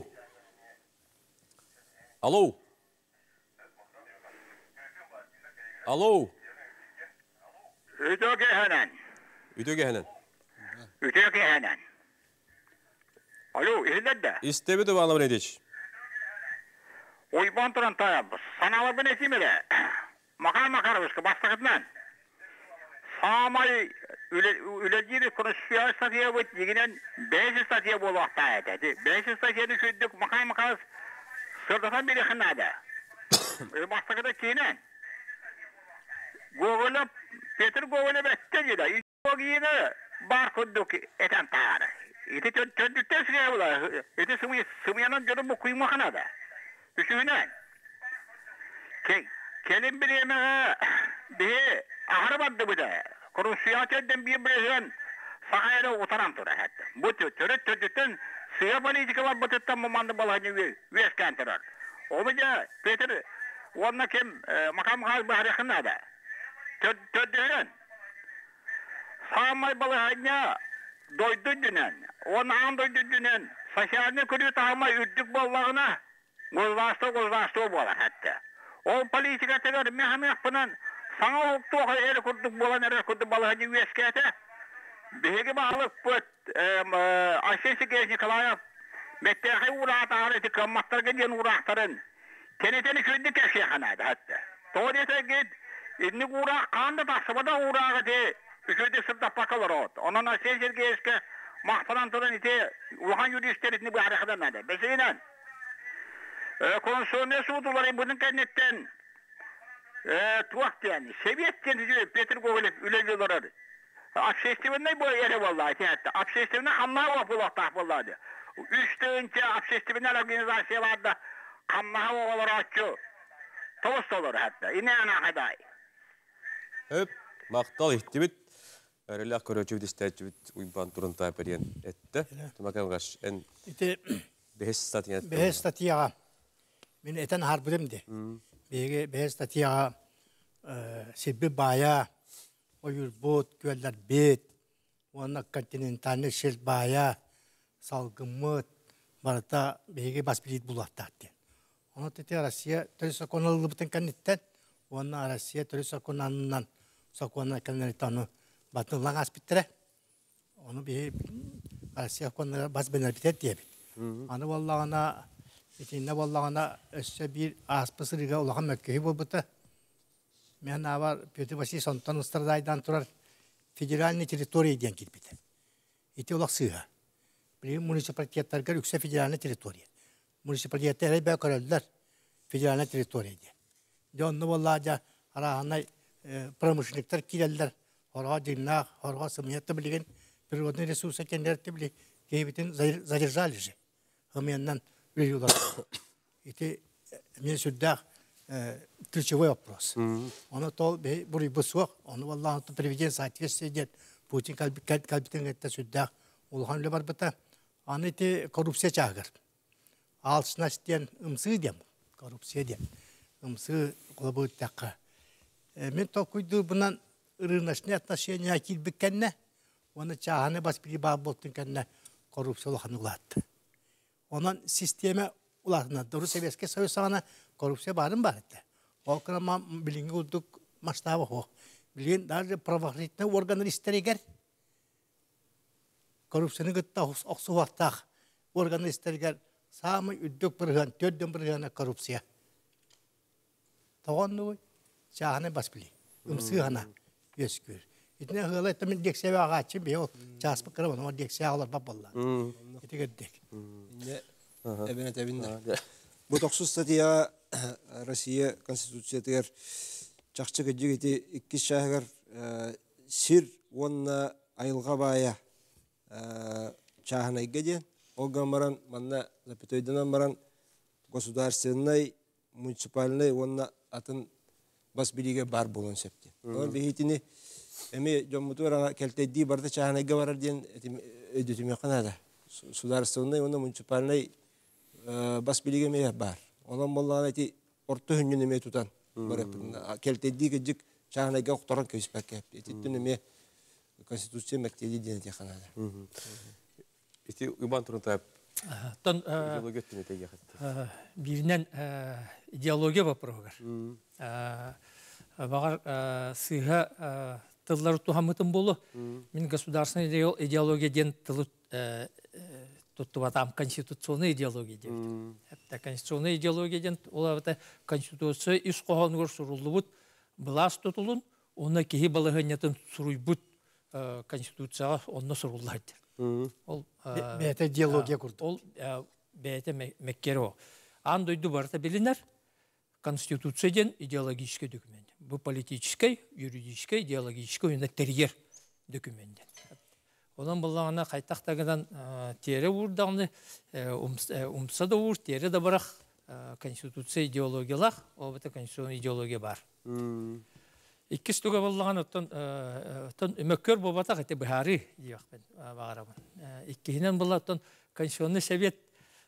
Алло! Алло! Үтөге хәнән. Үтөге хәнән. Үтөге хәнән. Алло, иһләдә. Истебе дә бала белән Ойбан туран таяп. Саналы бен әтимеле. Макар Макаровичка бастыгытнан. Самай үләдире конституция статья бит дигән беш статья булакта әйтә. беш статьяны шүддек Макар Макаров сырдатан бери хнада. Бастыгыда кинән. Гоголап Петр Гоголап әттәгедә. Идеологияны бар күддүк этән тары. Ите төттәс гәвла. Ите сумы сумянан җыры бу куйма хнада. Düşünün. Kelim bileme bir ahırmadı bu da. Kurun siyasetten bir birden sahayla oturan tura hatta. Bu türet türetten siya politika var bu türetten mumandı balacı vesken turar. O bile Peter onunla kim makam hal bahrikinde da. Türetten sağmay balacıya doydu dünen. Onu an doydu dünen. Saçlarını kırıyor tamamay üddük balağına. Gozlaştı gozlaştı bolar hatta. O politika tegar mehmet falan sana oktu hayır kurduk bolan er kurduk balacı veskete. Bege bağlık bu aşesi geçi kalaya metteği uğrağı tarihti kamatlar giden uğraqların. Teneteni kündük eşeğanadı hatta. Doğruysa git inni uğraq kandı tasıbada uğrağı de üçüde sırta pakalar ot. Onun aşesi geçki mahfalan turan ite ulan yürüyüşlerini bu harikadan adı. Beşiğinden. Konsolne suuduları bunun kennetten tuakt yani. Seviyetten diyor Peter Gogolev üleliyorlar. Absestivinde bu yere vallahi hatta. Absestivinde kanlığa vapulakta vallahi. Üç dönünce absestivinde organizasyon vardı. Kanlığa vapalar açıyor. Tost olur hatta. İne ana kaday. Höp, maqtal ihtibit. Әрелі көрөчі бідістәтчі бід ұйбан тұрын тайпырен әтті. Тұмакан қаш, ән бәхес статияға. Бәхес статияға. Мен әтен харбырым де. Бәхес статияға себі бая, ойыр бот, көллер бет, оны континентальный шел бая, салгымыт, барыта бәхеге баспилит бұлаттады. Оны тәте Россия түрі сақоналы бұтын кәнеттен, оны Россия түрі сақонанынан сақонаны кәнеттені батыллаң аспиттірі. Оны бе Россия қонları бас бәнер бітет дейбі. Аны боллағына, бетінде боллағына өсі бір аспысырыға олаған мәккейі бол бұты. Мен авар Петр Василий сонтан ұстырдайдан тұрар федеральный территория ден келбеді. Еті олақ сыға. Бір муниципалитеттарға үксе федеральный территория. Муниципалитеттері бәй көрелдер федеральный территория де. Де оны боллағына арағанай промышленниктер келелдер. Хорға диннақ, хорға сымиятты білген природный ресурс екендерді біле кейбетін задержали же. Хыменнан үлелер. Это мен сүрдәқ ключевой вопрос. Оны тол бұрый бұсуақ, оны валлағын приведен соответствие дед. Путин кәлбітін әтті сүрдәқ олған үлі бар бұта. Аны те коррупция чағыр. Алшына істен ұмсы дем. Коррупция дем. Ұмсы қолы бұд тәқі. Мен тол күйді бұнан рыночные отношения акил бекенне, оны чағаны бас бiri bağ болтын кенне коррупциялы ханылатты. Onun sisteme Ulatına doğru Sovyetski Soyuz sana korrupsiya barın var etti. O kadar bilingi olduk mastabı o. Bilin daha pravahritne organlar isteriger. Korrupsiyonu gıtta oksu vakta organlar isteriger. Sağımı üddük bir hın, tördün bir hına korrupsiya. Tağın ne çağını bas bili. Umsı hana yöskür. İtine hıla etmemin deksevi ağaçı bir o çaspı kıramadı ama deksevi ağlar baballar. İti gördük. Ebenet ebinler. Bu dokuz statiya Rusya konstitusiyatıgar çakçı gıcık iti iki şahıgar sir onna ayılga baya çahına giden o gamaran manna zapitoydan maran государственный муниципальный онна атын бас билиге бар болон септи. Ол бихитини эми жоммутура келтеди барда чаханага барар ден өдөтүмө канада. Государственный онна муниципальный бас билиге ме бар. Онан боллаган эти орто хүннүн эме тутан барып келтеди гыжык чаханага окторон көйспөк кеп. Этиттин эме конституция мектеби ден эти канада. Ити убан турунта Тон идеология тенетеге хатты. биринен идеология вопрогар. Багар сыга тыллар тухамытын болу. Мен государственный идеология ден тылы туттубатам конституционный идеология ден. Это конституционный идеология ден олабыта конституция иш кохонгор сурулубут блас тутулун, оны кихи балыгынятын суруйбут конституцияга онно суруллайды. Ол бәйті идеология құрды. Ол бәйті мәккері о. Ан дойду барта білінер, конституциядан идеологический документ. Бұл политический, юридический, идеологический ойында терьер документ. Олан болағына қайтақтағыдан тері ұрдағыны, умса да ұр, тері да барақ конституция идеологиялақ, ол бұта конституционный идеология бар. Иккис туга боллаган оттон оттон өмөккөр болбата кете бихари диякпен багарабын. Иккинен болла оттон конституционный совет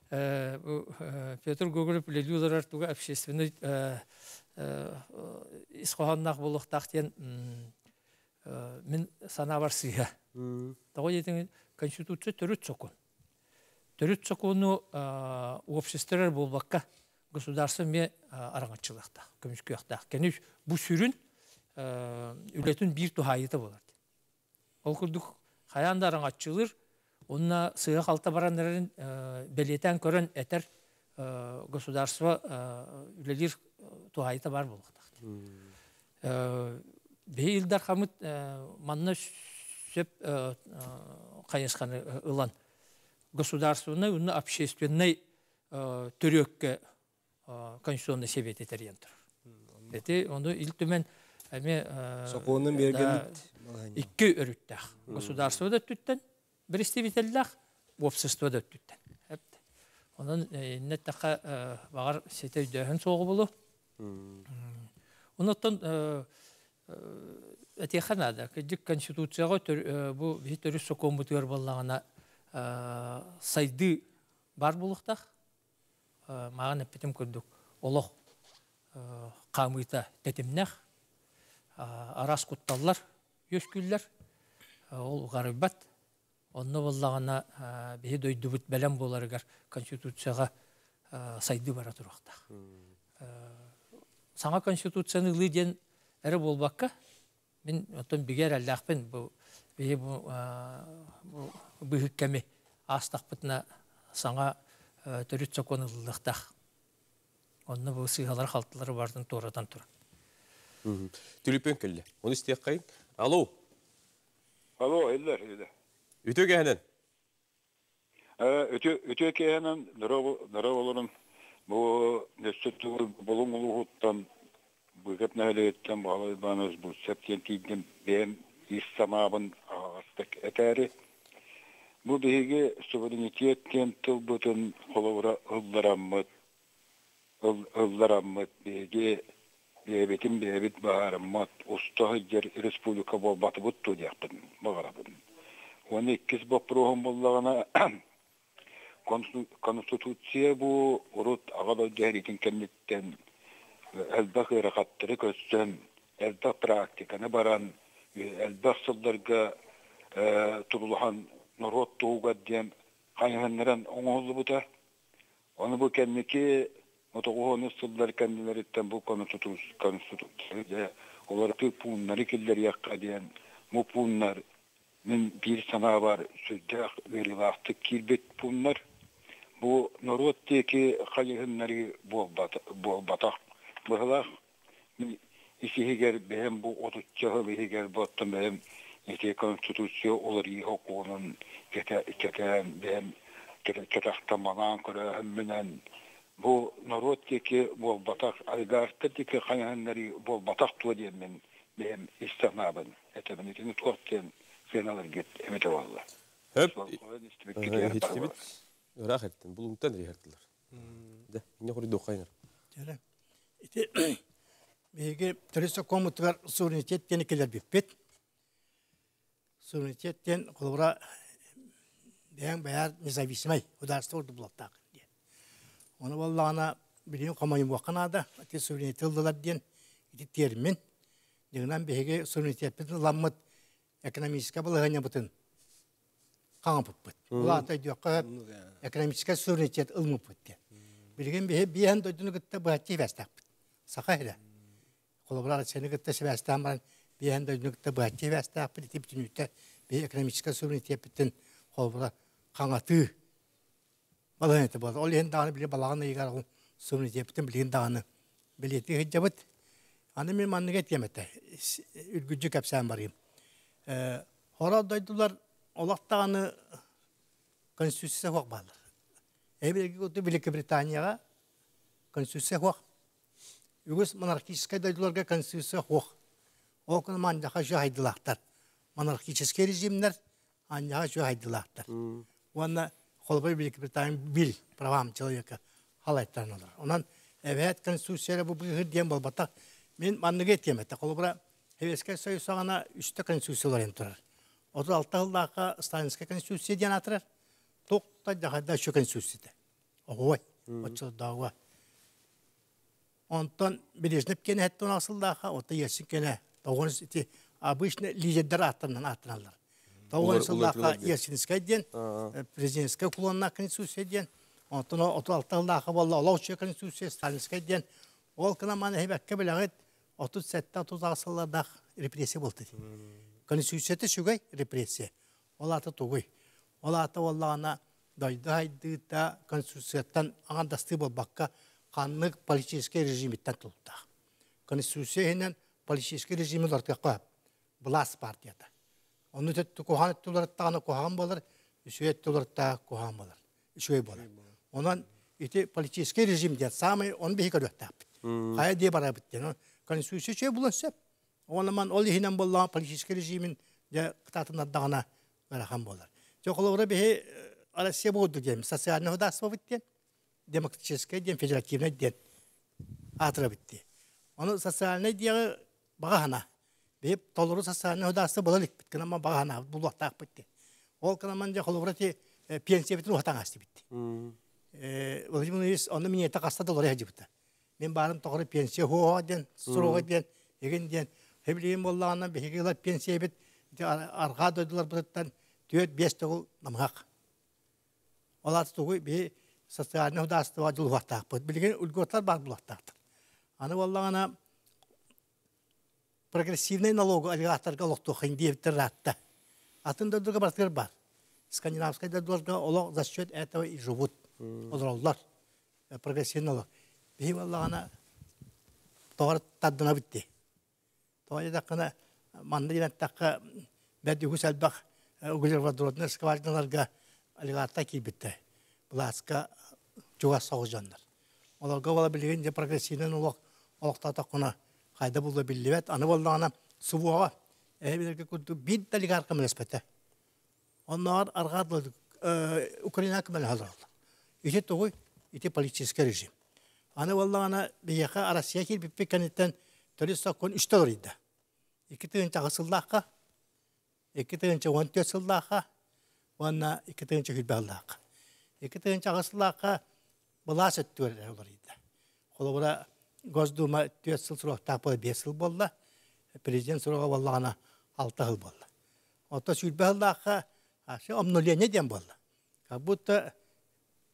Петр Гоголев лелюлар туга общественный исхоаннак болуктактен мен санабар сыга. Того етен конституция төрөт сокон. Төрөт сокону обществолар болбакка государство ме араңачылыкта, көмүскөктө. Кенеш бу сүрүн үлетін бір тухайыты болады. Ол күрдік қаяндарың атчылыр, онына сыға қалта барандарын белетен көрін әтір государство үлелер тухайыты бар болады. Бей илдар қамыт манна сөп қайысқаны ұлан. Государственный, онына общественный түрекке конституционный совет етерген тұр. Әте, онды ил-төмен Соконун бергенит икки өрүттәх. Государство да түттен, представительләх, общество да түттен. Онан неттәхә багар сете дөһен соғы булу. Онтон әтеханада кедик конституцияга бу битөрү сокон бутыр боллагана сайды бар булуктах. Маган эпитем көрдүк. Олох камыта тетимнәх арас кутталлар, өскүллер, ол ғарыбат, онны боллағана бейі дөйдібіт бәлем боларығар конституцияға сайды бара тұрақта. Саңа конституцияны ұлы ден әрі болбаққа, мен отын бігер әлләқпен бейі бұғық кәме астақ бұтына саңа түріт сокон ұлылықтақ. Онны бұл сыйғалар қалтылары бардың торадан тұра. Түліпен кілі. Оны істейік қайын. Алло. Алло, елдер, елдер. Өте кәйінен? Өте кәйінен нұра олырын бұл нөстетті болың ұлы ғұттан бұғып нәлеттен бағалай бағаныз бұл сәптен кейден бәйім ес самабын ағастық әтәрі. Бұл бейге суверенитеттен тыл бұтын қолауыра ұлдараммыт бейге бейбетім бейбет бағарыммат ұстағы жер республика бол баты бұтту дейяқтын бағарабын. Оны иккіз бапыруғын болағына конституция бұл ұрыт ағада жәретін кәмнеттен әлбақ ирақаттыры көстен, әлбақ практиканы баран, әлбақ сылдарға тұрылған нұрот туғға дем қайғанларан оңғылы бұта. Onu bu kendiki otoğunu sıllar kendilerinden bu konstitusiyon konstitusiyon olarak bunları killeri yakka diyen bu bunlar bir sana var sözde verilaktık kilbet bunlar bu Norveç'teki hayırları bol batak bıhlar İşihiger benim bu otuzcağı behiger battım benim işte konstitusiyon olur iyi hukukunun keten benim ketahtamağın kura hemminen bu Norveç'teki bol batak aygartadaki hayırları bol batak tuğa diyen ben benim istemabın etemin ikini tuğakken fenalar git emete valla. Hep hiç Irak ettin. Buluntan nereye herttiler. De, yine kuru dokaynar. Canım. İşte Bege terörist komutular suverenitet keler bipet. Suverenitetten kolora ben bayar nizavişmey. Udarsta ordu bulaktak diye. Onu vallahi ana biliyorum kamayım vakanada. Ati suverenitet aldılar diyen iti termin. Dengan bege suverenitet betin lammet ekonomiska balahanya betin. Kampıpıt. Ular da diyor ki ekonomiska suverenitet almıpıt diye. Bilgin bege bir han doydunu gitti bu hati vestak. Sakayla. Kolobrar seni gitti sebestamran bir han doydunu gitti bu hati vestak. Bir tip tünüte bir ekonomiska suverenitet betin kolobrar kanatı. Balahanya da bol. Olihen dağını bile balağını yigar o suverenitet betin bilgin dağını bileti hicabet. Anne benim anneget yemete. Ülgücü kapsam varayım. Hora doydular Olaqtağını konstitüsiya huaq bağlar. Ebilegi kutu Büyük Britanya'ya konstitüsiya huaq. Yugos monarkiskay doydularga konstitüsiya huaq. O konu manjaha şu haydılaqtar. Monarkiskay rejimler anjaha şu haydılaqtar. Ona kolbay Büyük Britanya bil pravam человека halayttan olur. Ondan evet konstitüsiya bu bir diyen bolbata men manneget yemete. Kolbra heveskay soyusağına üstte konstitüsiyalar enturar. otuz altı yılda Stalinska konstitüsiya diyen atırar. Tokta daha şu konstitüsiyede. Oy, otuz dağa. Ondan Brezhnev kene hatta nasıl daha, o da Yeltsin kene. Doğunuz iti, abişne liderler atından atınarlar. Doğunuz daha Yeltsinska diyen, Brezhnevska kullanılan konstitüsiya diyen. Ondan otuz altı yılda vallahi Olavçı konstitüsiya, Stalinska diyen. Ol kına manı hebekke bileğit otuz yedi otuz altı yıllarda represiya buldu. Konstitüsiyete şugay represiya. Olata toguy. Olata vallahına daydı haydı da konstitüsiyattan ağan dastı bol bakka kanlık poliçiske rejimitten tuttu. Konstitüsiyenen poliçiske rejimi ortaya koyup. Blas partiyada. Onu tettu kohan ettiler tağını kohan bolar.Üşüye ettiler tağı kohan bolar.Üşüye bolar. Ondan iti poliçiske rejim diye sami onu bir hikayet yaptı. Kaya diye bara bitti. Konstitüsiya şey bulan o zaman ol hinen bolla politik rejimin de kıtatında dağına garahan bolar. Çoğuları bir Rusya boğdu diye sosyal hodası bitti. Demokratik diye federatif diye atıra bitti. Onu sosyal ne diye bağına. Bir toluru sosyal hodası bolalık bitti ama bağına bulakta bitti. Ol kanaman çoğuları ti pensiye bitti uhtan açtı bitti. Eee Vladimir onu miniyete kasta doları hacı bitti. Ben barım doğru pensiye ho diyen, suru diyen, egin diyen Hebileyim Allah'ından bir hikayeler pensiye bit, arka döydüler buradan düğüt beş toğul namhak. Olatı toğu bir sosyalini hudası var jul vaxtaq. Bilgin ülgotlar var bu vaxtaqtır. Anı Allah'ına progresivnay налогу алигаторга олоқтуқын дейбіттір ратта. Атын дөрдігі бартығыр бар. Скандинавскай дөрдігі олық за счет этого и живут. Олар прогрессивный налог. Бейім Allah'ına тоғыр таддына бітті. Тоғыр дақына манды ден таққа бәді үгіс әлбақ үгілер вадыротны скважиналарға алигатта кейбітті. Бұласқа жуға соғы жандар. Оларға ола білген де прогрессивный налог олықта тақына қайда болды білдебет. Аны болдағына сұбуға әйбелерге күрді бид олигарқа мінеспеті. Onlar arqadlı Ukrayna kımel hazırlı. İşte toğuy, iti politik rejim. Anı vallahi bir yaka Arasya ki bir pekanitten törüsa kon üçte oraydı. İki tığınca asıllaka, iki tığınca on dört asıllaka, ona iki tığınca hülballaka. İki tığınca asıllaka bulas ettüler oraydı. Kolabora Gozduma dört yıl sonra tapı beş yıl boldu. Prezident sonra vallahi altı yıl boldu. Ota hülballaka Aşı omnoliye ne diyen bolla? Kabutta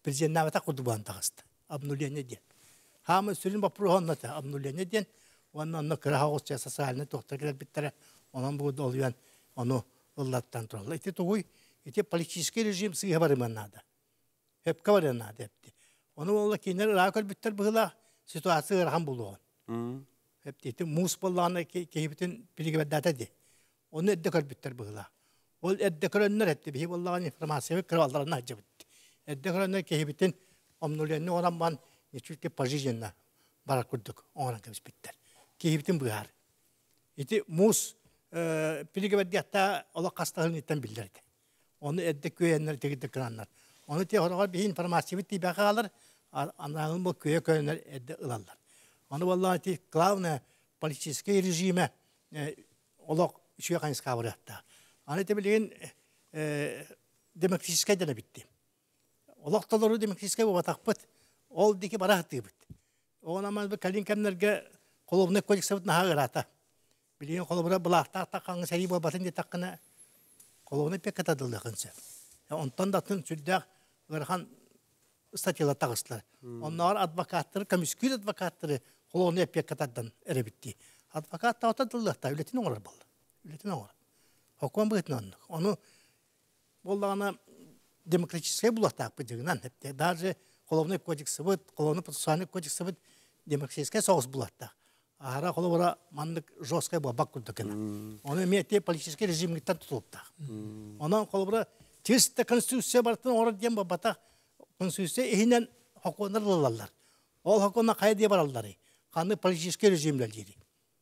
президентнавата курдубан тагыста. Обнуление ден. Хамы сүрін бапруғаннаты обнуление ден. Онна онна кырахауыз социальный тоқтар биттері. Онан бұл олуян оны ыллаттан туралы. Ити тугуй, ити политический режим сыйға барыман надо. Хепка барыман надо хепти. Оны олла кейнер ырақөл биттер бұғыла ситуация ырған болуған. Хепти, ити мус боллағына кейбітін білігібәддәті де. Оны әддекөл биттер бұғыла. Ол әддекөл өннер әтті бейі боллаған информация кірвалдарына әджі бітті. Әддекөл өннер кейбітін омнуленні оран бан нечүлке пожизненно барар күрдік оңыран кәбіс биттер. Кейбітін бұғар. Ити мус білігібәддәтті ола қастағын еттен білдерді. Оны әддек көйенлер тегідді кіранлар. Оны те орағар бейі информация бітті бәқі алыр, анағын бұл көйе көйенлер әдді ылалар. Оны боллаған те главное политический режиме олақ үшуе қайынсқа бұрықты. Аны те білген демократическай дәні бітті. Олақ толыру демократическай бұл батақ ол деке барақты бұд. Оған аман бір кәлін кәмлерге қолыбыны кодекса бұд наға ғырата. Білген қолыбыра бұлақтақ таққаңы сәрі бұл батын де таққына қолыбыны пек қатадылды қынсы. Онтан датын сүрдәқ ғырхан статьялар тағыстылар. Оннағар адвокаттары, комисскүйл адвокаттары қолыбыны пек қатадан әрі бітті. Адвокат таутадылдықта үлетін оңырар бұл. Үлетін оңырар. Хокуан бұғытын онық. Оны болдағына демократическай бұлақтақ бұдығынан. Даже Қоловный кодексы бұд, қоловный процессуальный кодексы бұд, демократическай соғыс бұлаттақ. Ара қоловыра мандық жосқай бұға бақ күрдікіні. Оны мете политический режимгіттен тұтылыптақ. Онан қоловыра тесті конституция бартын орыр дем бата конституция ехінен хокуандар лалалар. Ол хокуанна қай де баралдары. Қаны политический режимлер дейді.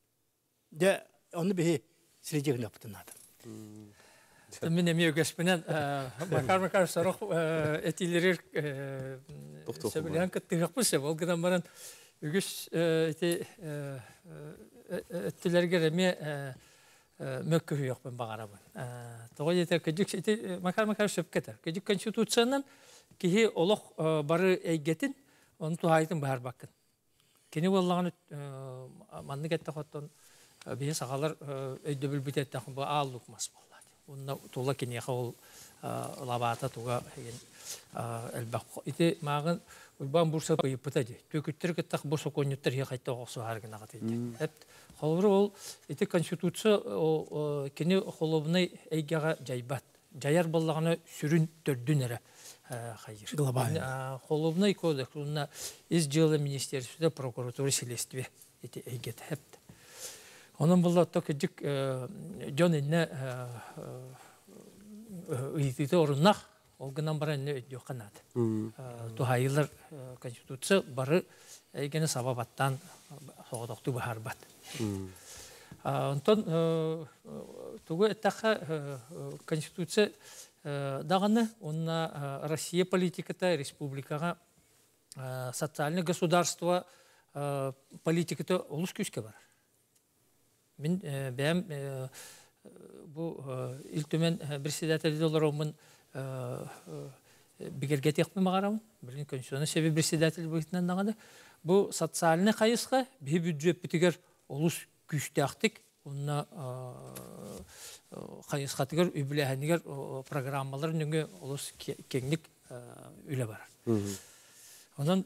Де оны бейі средегін өптінады. Мен еме өгеспенен Макар-Макар сарық әтилерер сөбілген күттігіқ бұсы. Ол ғыдан баран үгіс әттілерге реме мөккі үйіқпен бағарабын. Тоғы етер көдік Макар-Макар сөп кетер. Көдік конституциянан кейі олық бары әйгетін, оны туғайтын бағар баққын. Кені болағаны манны кетті қоттын бейе сағалар өйді бүлбіт әттіқін бұл аллық мас болды. Онна тула кенеха ол лабата туга элбак ите магын улбан бурса быйпытады. Төкүттер кеттак бурса конюттер я кайта оксу харгына гатыды. Эп холбур ол ите конституция о кене холобный эйгага жайбат. Жаяр боллаганы сүрүн төрдүн эре хайыр. Глобально холобный кодекс уна из дела министерства прокуратуры следствия ите эйгет эп. Onun bulda tokecik John inne üyeti orunnak olgunan bara ne ödüyor kanat. Tu hayırlar konstitusiya barı gene sababattan soğuduktu bahar bat. Ondan tuğu etaka konstitusiya dağını ona Россия политиката республикага социальное государство политиката улус күшке бар. Мен бәм bu iltümen председатель оларымын бигерге текпе мағарамын. Білген конституционный себебі председатель бұйтынан дағады. Бұл социальный қайысқа бей бюджет бітігер олыс күшті ақтық. Онына қайысқа тігер үбіләхінігер программалар нүнге олыс кеңлік үлі бар. Онын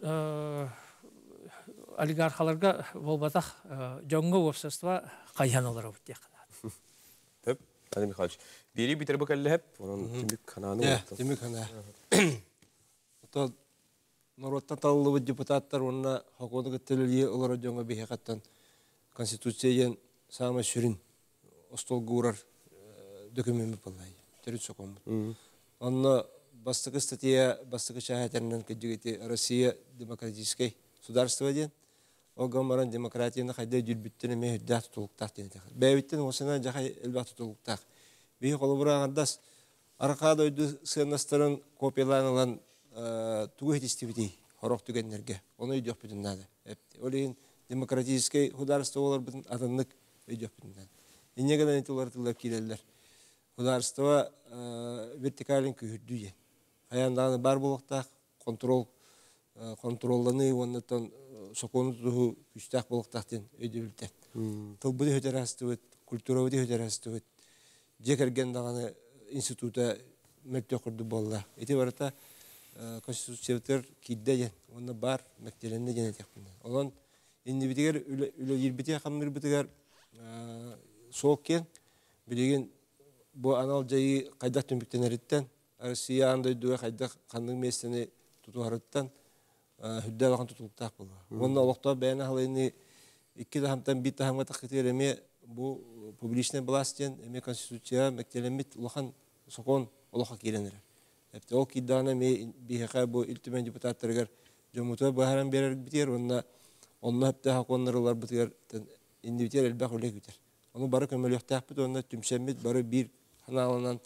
олигархаларға болбатақ жоңғы общество қайхан олар өтте қанады. Төп, Али Михайлович, бері бітір бүкәлі әп, оның түмік қананы өтті. Түмік қана. Ота Нұроттан талылы депутаттар онына хақуды күттілі олар жоңғы бейе қаттан конституцияен сағыма сүрін остолғы ұрар документ болай. Түріт соқын бұл. Онына бастықы статья, бастықы шағатерінен көджігеті Россия демократической государство ден. Оғамаран демократияны қайда жүрбіттіні мен үддәқ тұтылықтақ дені. Бәйбіттен осына жақай әлбәқ тұтылықтақ. Бейі қолы бұрағандас арқада өйді сығынастарын копияланылан туғы етістебедей қорық түгенлерге. Оны өйдек бүтіндады. Олеген демократической государство олар бүтін атынлық өйдек бүтіндады. Енегенен еті олар тылап келелер. Государство вертикалін күйірді ден. Аяндағыны бар болықтақ, контрол контролланы оннан сокону туху күчтак болуктактен өйдөбүлтет. Тылбыды хөтөрөстүбүт, культурабыды хөтөрөстүбүт. Жекерген даганы института мектеп курду болла. Эти барата конституциятер кидде оны бар мәктеленде денетек бұнда. Олан индивидигер үлі ербете қамныр бітігер соқ кен, білеген бұл анал жайы қайдақ түмбіктен әріттен, Россия андай дуға қайдақ қандың местені тұту арыттан, хүдді бағын тұтылықтақ болды. Онна олықта бәйіні халайыны iki tahamdan bir tahamga takdir eme bu publiçne властен эме конституция мәктеленмит улахан сокон улаха киленер. Эпте ол киддана ме бихака бу илтимен депутаттаргар жомута бахаран берер битер онна онна эпте хаконнарлар битер индивидуаль элбак үлек битер. Onu bары көмөлөктак бит онна түмшемит бары бир ханаланан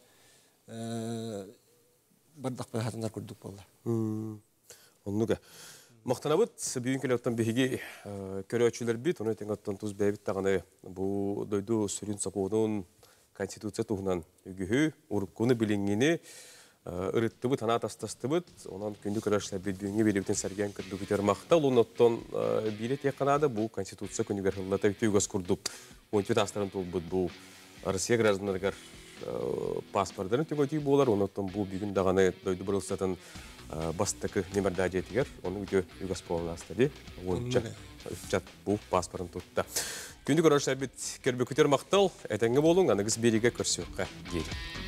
бардак бахатындар күрдүк болду. Оннуга Мақтанабыт, бүйін келеттен бейге көрөчілер бит, оны өтен туз бәйбіт тағаны бұл дойду сүрін сақуының конституция туғынан үгігі, ұрыққыны білінгені ұрытты бұт, ана тастасты бұт, онан күнді көрөшілер бит бүйінге белебітен сәрген күрді күтер мақта, ол оттон біле тек қанады бұл конституция күнігер ғыллата үті үгіз күрдік. он бет астарын тұл бұт бұл Россия гражданларғар паспордарын түң өтей болар, оноттон бұл бүйін дағаны дойду бұрылсатын бастықы немерді әдетігер, оны үйде үгіз болуын астады, ойынша үтчат бұл паспорын тұтты. Күнді көріші әбет көрбі күтер мақтал, әтәңгі болуң, анығыз береге көрсеуққа дейді.